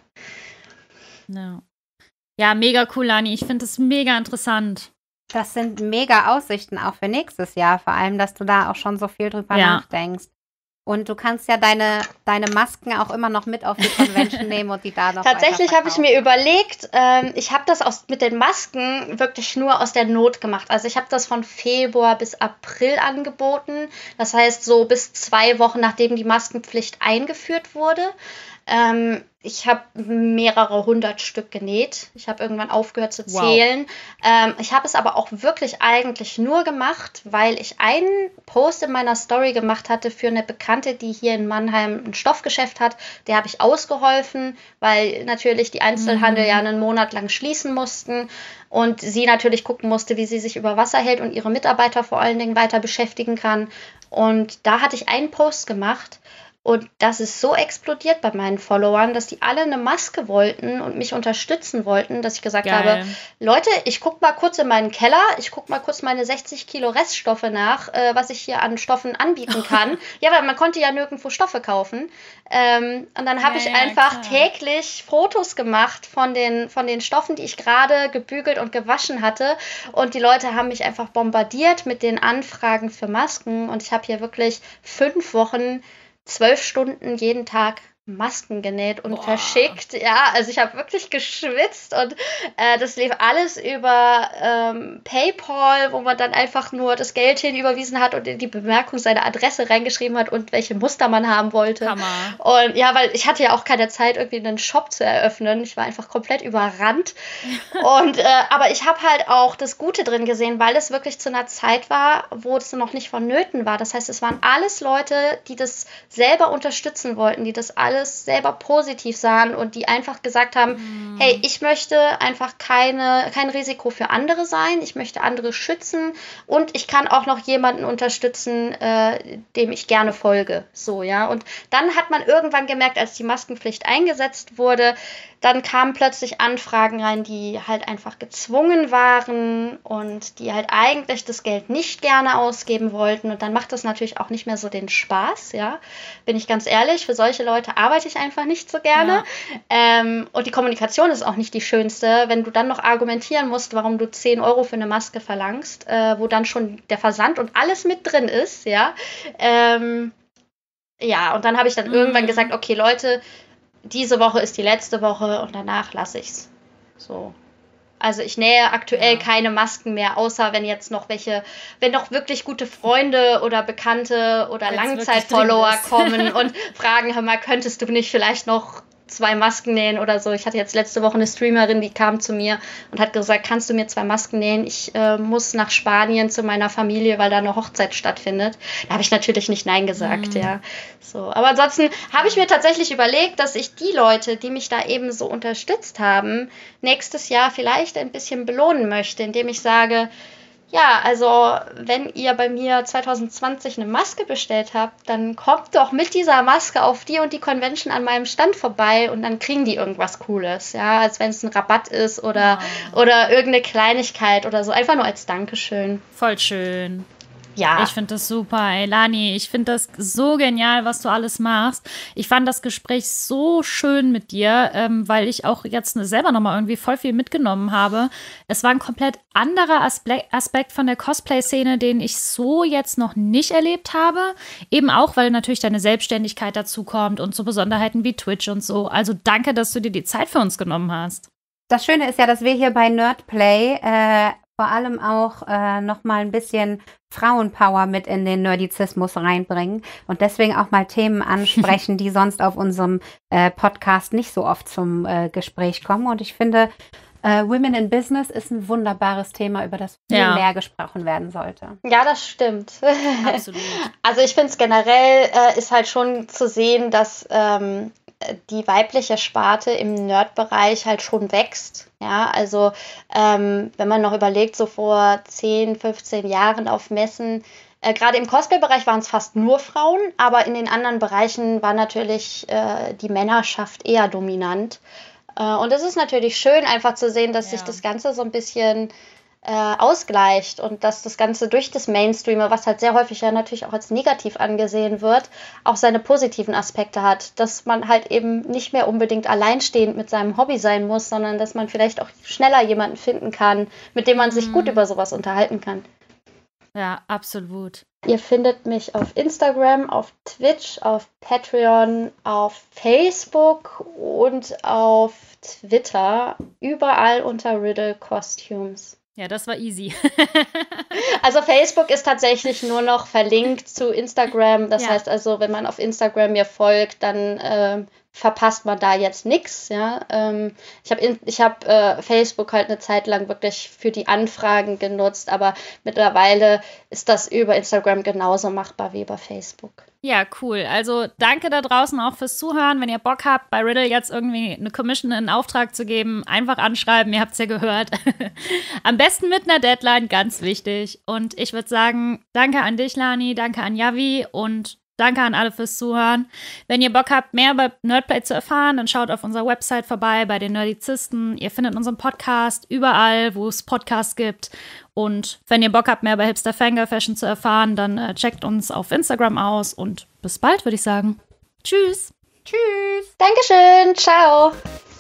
Ja. Ja, mega cool, Lani. Ich finde es mega interessant. Das sind mega Aussichten auch für nächstes Jahr, vor allem, dass du da auch schon so viel drüber Ja. nachdenkst. Und du kannst ja deine, deine Masken auch immer noch mit auf die Convention nehmen und die da noch tatsächlich habe ich weiterverkaufen. mir überlegt, ähm, ich habe das aus, mit den Masken wirklich nur aus der Not gemacht. Also ich habe das von Februar bis April angeboten. Das heißt so bis zwei Wochen, nachdem die Maskenpflicht eingeführt wurde. Ähm, ich habe mehrere hundert Stück genäht. Ich habe irgendwann aufgehört zu Wow. zählen. Ähm, ich habe es aber auch wirklich eigentlich nur gemacht, weil ich einen Post in meiner Story gemacht hatte für eine Bekannte, die hier in Mannheim ein Stoffgeschäft hat. Der habe ich ausgeholfen, weil natürlich die Einzelhandel Mhm. ja einen Monat lang schließen mussten und sie natürlich gucken musste, wie sie sich über Wasser hält und ihre Mitarbeiter vor allen Dingen weiter beschäftigen kann. Und da hatte ich einen Post gemacht. Und das ist so explodiert bei meinen Followern, dass die alle eine Maske wollten und mich unterstützen wollten, dass ich gesagt habe, Geil. Leute, ich gucke mal kurz in meinen Keller, ich gucke mal kurz meine sechzig Kilo Reststoffe nach, äh, was ich hier an Stoffen anbieten kann. Ja, weil man konnte ja nirgendwo Stoffe kaufen. Ähm, und dann habe Ja, ich ja, einfach klar. täglich Fotos gemacht von den, von den Stoffen, die ich gerade gebügelt und gewaschen hatte. Und die Leute haben mich einfach bombardiert mit den Anfragen für Masken. Und ich habe hier wirklich fünf Wochen zwölf Stunden jeden Tag Masken genäht und Boah. verschickt. Ja, also ich habe wirklich geschwitzt und äh, das lief alles über ähm, PayPal, wo man dann einfach nur das Geld hinüberwiesen hat und in die Bemerkung seine Adresse reingeschrieben hat und welche Muster man haben wollte. Hammer. Und ja, weil ich hatte ja auch keine Zeit, irgendwie einen Shop zu eröffnen. Ich war einfach komplett überrannt. Und äh, aber ich habe halt auch das Gute drin gesehen, weil es wirklich zu einer Zeit war, wo es noch nicht vonnöten war. Das heißt, es waren alles Leute, die das selber unterstützen wollten, die das alles selber positiv sahen und die einfach gesagt haben, Mhm. hey, ich möchte einfach keine, kein Risiko für andere sein, ich möchte andere schützen und ich kann auch noch jemanden unterstützen, äh, dem ich gerne folge. So, ja. Und dann hat man irgendwann gemerkt, als die Maskenpflicht eingesetzt wurde, dann kamen plötzlich Anfragen rein, die halt einfach gezwungen waren und die halt eigentlich das Geld nicht gerne ausgeben wollten. Und dann macht das natürlich auch nicht mehr so den Spaß, ja. Bin ich ganz ehrlich, für solche Leute arbeite ich einfach nicht so gerne. Ja. Ähm, und die Kommunikation ist auch nicht die schönste, wenn du dann noch argumentieren musst, warum du zehn Euro für eine Maske verlangst, äh, wo dann schon der Versand und alles mit drin ist, ja. Ähm, ja, und dann habe ich dann Mhm. irgendwann gesagt, okay, Leute, diese Woche ist die letzte Woche und danach lasse ich's. So. Also ich nähe aktuell Ja. keine Masken mehr, außer wenn jetzt noch welche, wenn noch wirklich gute Freunde oder Bekannte oder Wenn's Langzeitfollower wirklich dringend ist. kommen und fragen, hör mal, könntest du nicht vielleicht noch zwei Masken nähen oder so. Ich hatte jetzt letzte Woche eine Streamerin, die kam zu mir und hat gesagt, kannst du mir zwei Masken nähen? Ich äh, muss nach Spanien zu meiner Familie, weil da eine Hochzeit stattfindet. Da habe ich natürlich nicht Nein gesagt, Mhm. ja. So, aber ansonsten habe ich mir tatsächlich überlegt, dass ich die Leute, die mich da eben so unterstützt haben, nächstes Jahr vielleicht ein bisschen belohnen möchte, indem ich sage, Ja, also wenn ihr bei mir zwanzig zwanzig eine Maske bestellt habt, dann kommt doch mit dieser Maske auf die und die Convention an meinem Stand vorbei und dann kriegen die irgendwas Cooles, ja, als wenn es ein Rabatt ist oder, oh. oder irgendeine Kleinigkeit oder so, einfach nur als Dankeschön. Voll schön. Ja. Ich finde das super, ey, Lani. Ich finde das so genial, was du alles machst. Ich fand das Gespräch so schön mit dir, ähm, weil ich auch jetzt selber nochmal irgendwie voll viel mitgenommen habe. Es war ein komplett anderer Aspe- Aspekt von der Cosplay-Szene, den ich so jetzt noch nicht erlebt habe. Eben auch, weil natürlich deine Selbstständigkeit dazu kommt und so Besonderheiten wie Twitch und so. Also danke, dass du dir die Zeit für uns genommen hast. Das Schöne ist ja, dass wir hier bei Nerdplay äh, vor allem auch äh, nochmal ein bisschen Frauenpower mit in den Nerdizismus reinbringen und deswegen auch mal Themen ansprechen, die sonst auf unserem äh, Podcast nicht so oft zum äh, Gespräch kommen. Und ich finde, äh, Women in Business ist ein wunderbares Thema, über das viel ja. mehr gesprochen werden sollte. Ja, das stimmt. Absolut. Also ich finde es generell äh, ist halt schon zu sehen, dass ähm, die weibliche Sparte im Nerd-Bereich halt schon wächst. Ja, also ähm, wenn man noch überlegt, so vor zehn, fünfzehn Jahren auf Messen, äh, gerade im Cosplay-Bereich waren es fast nur Frauen, aber in den anderen Bereichen war natürlich äh, die Männerschaft eher dominant. Äh, und es ist natürlich schön, einfach zu sehen, dass ja. sich das Ganze so ein bisschen Äh, ausgleicht und dass das Ganze durch das Mainstream, was halt sehr häufig ja natürlich auch als negativ angesehen wird, auch seine positiven Aspekte hat, dass man halt eben nicht mehr unbedingt alleinstehend mit seinem Hobby sein muss, sondern dass man vielleicht auch schneller jemanden finden kann, mit dem man sich mhm. gut über sowas unterhalten kann. Ja, absolut. Ihr findet mich auf Instagram, auf Twitch, auf Patreon, auf Facebook und auf Twitter, überall unter Riddle Costumes. Ja, das war easy. Also Facebook ist tatsächlich nur noch verlinkt zu Instagram. Das ja. heißt also, wenn man auf Instagram mir folgt, dann äh, verpasst man da jetzt nichts. Ja? Ähm, ich habe ich hab, äh, Facebook halt eine Zeit lang wirklich für die Anfragen genutzt, aber mittlerweile ist das über Instagram genauso machbar wie über Facebook. Ja, cool. Also danke da draußen auch fürs Zuhören. Wenn ihr Bock habt, bei Riddle jetzt irgendwie eine Commission in Auftrag zu geben, einfach anschreiben, ihr habt es ja gehört. Am besten mit einer Deadline, ganz wichtig. Und ich würde sagen, danke an dich, Lani, danke an Javi und danke an alle fürs Zuhören. Wenn ihr Bock habt, mehr über Nerdplay zu erfahren, dann schaut auf unserer Website vorbei bei den Nerdizisten. Ihr findet unseren Podcast überall, wo es Podcasts gibt. Und wenn ihr Bock habt, mehr über Hipster Fangirl Fashion zu erfahren, dann äh, checkt uns auf Instagram aus und bis bald, würde ich sagen. Tschüss. Tschüss. Dankeschön. Ciao.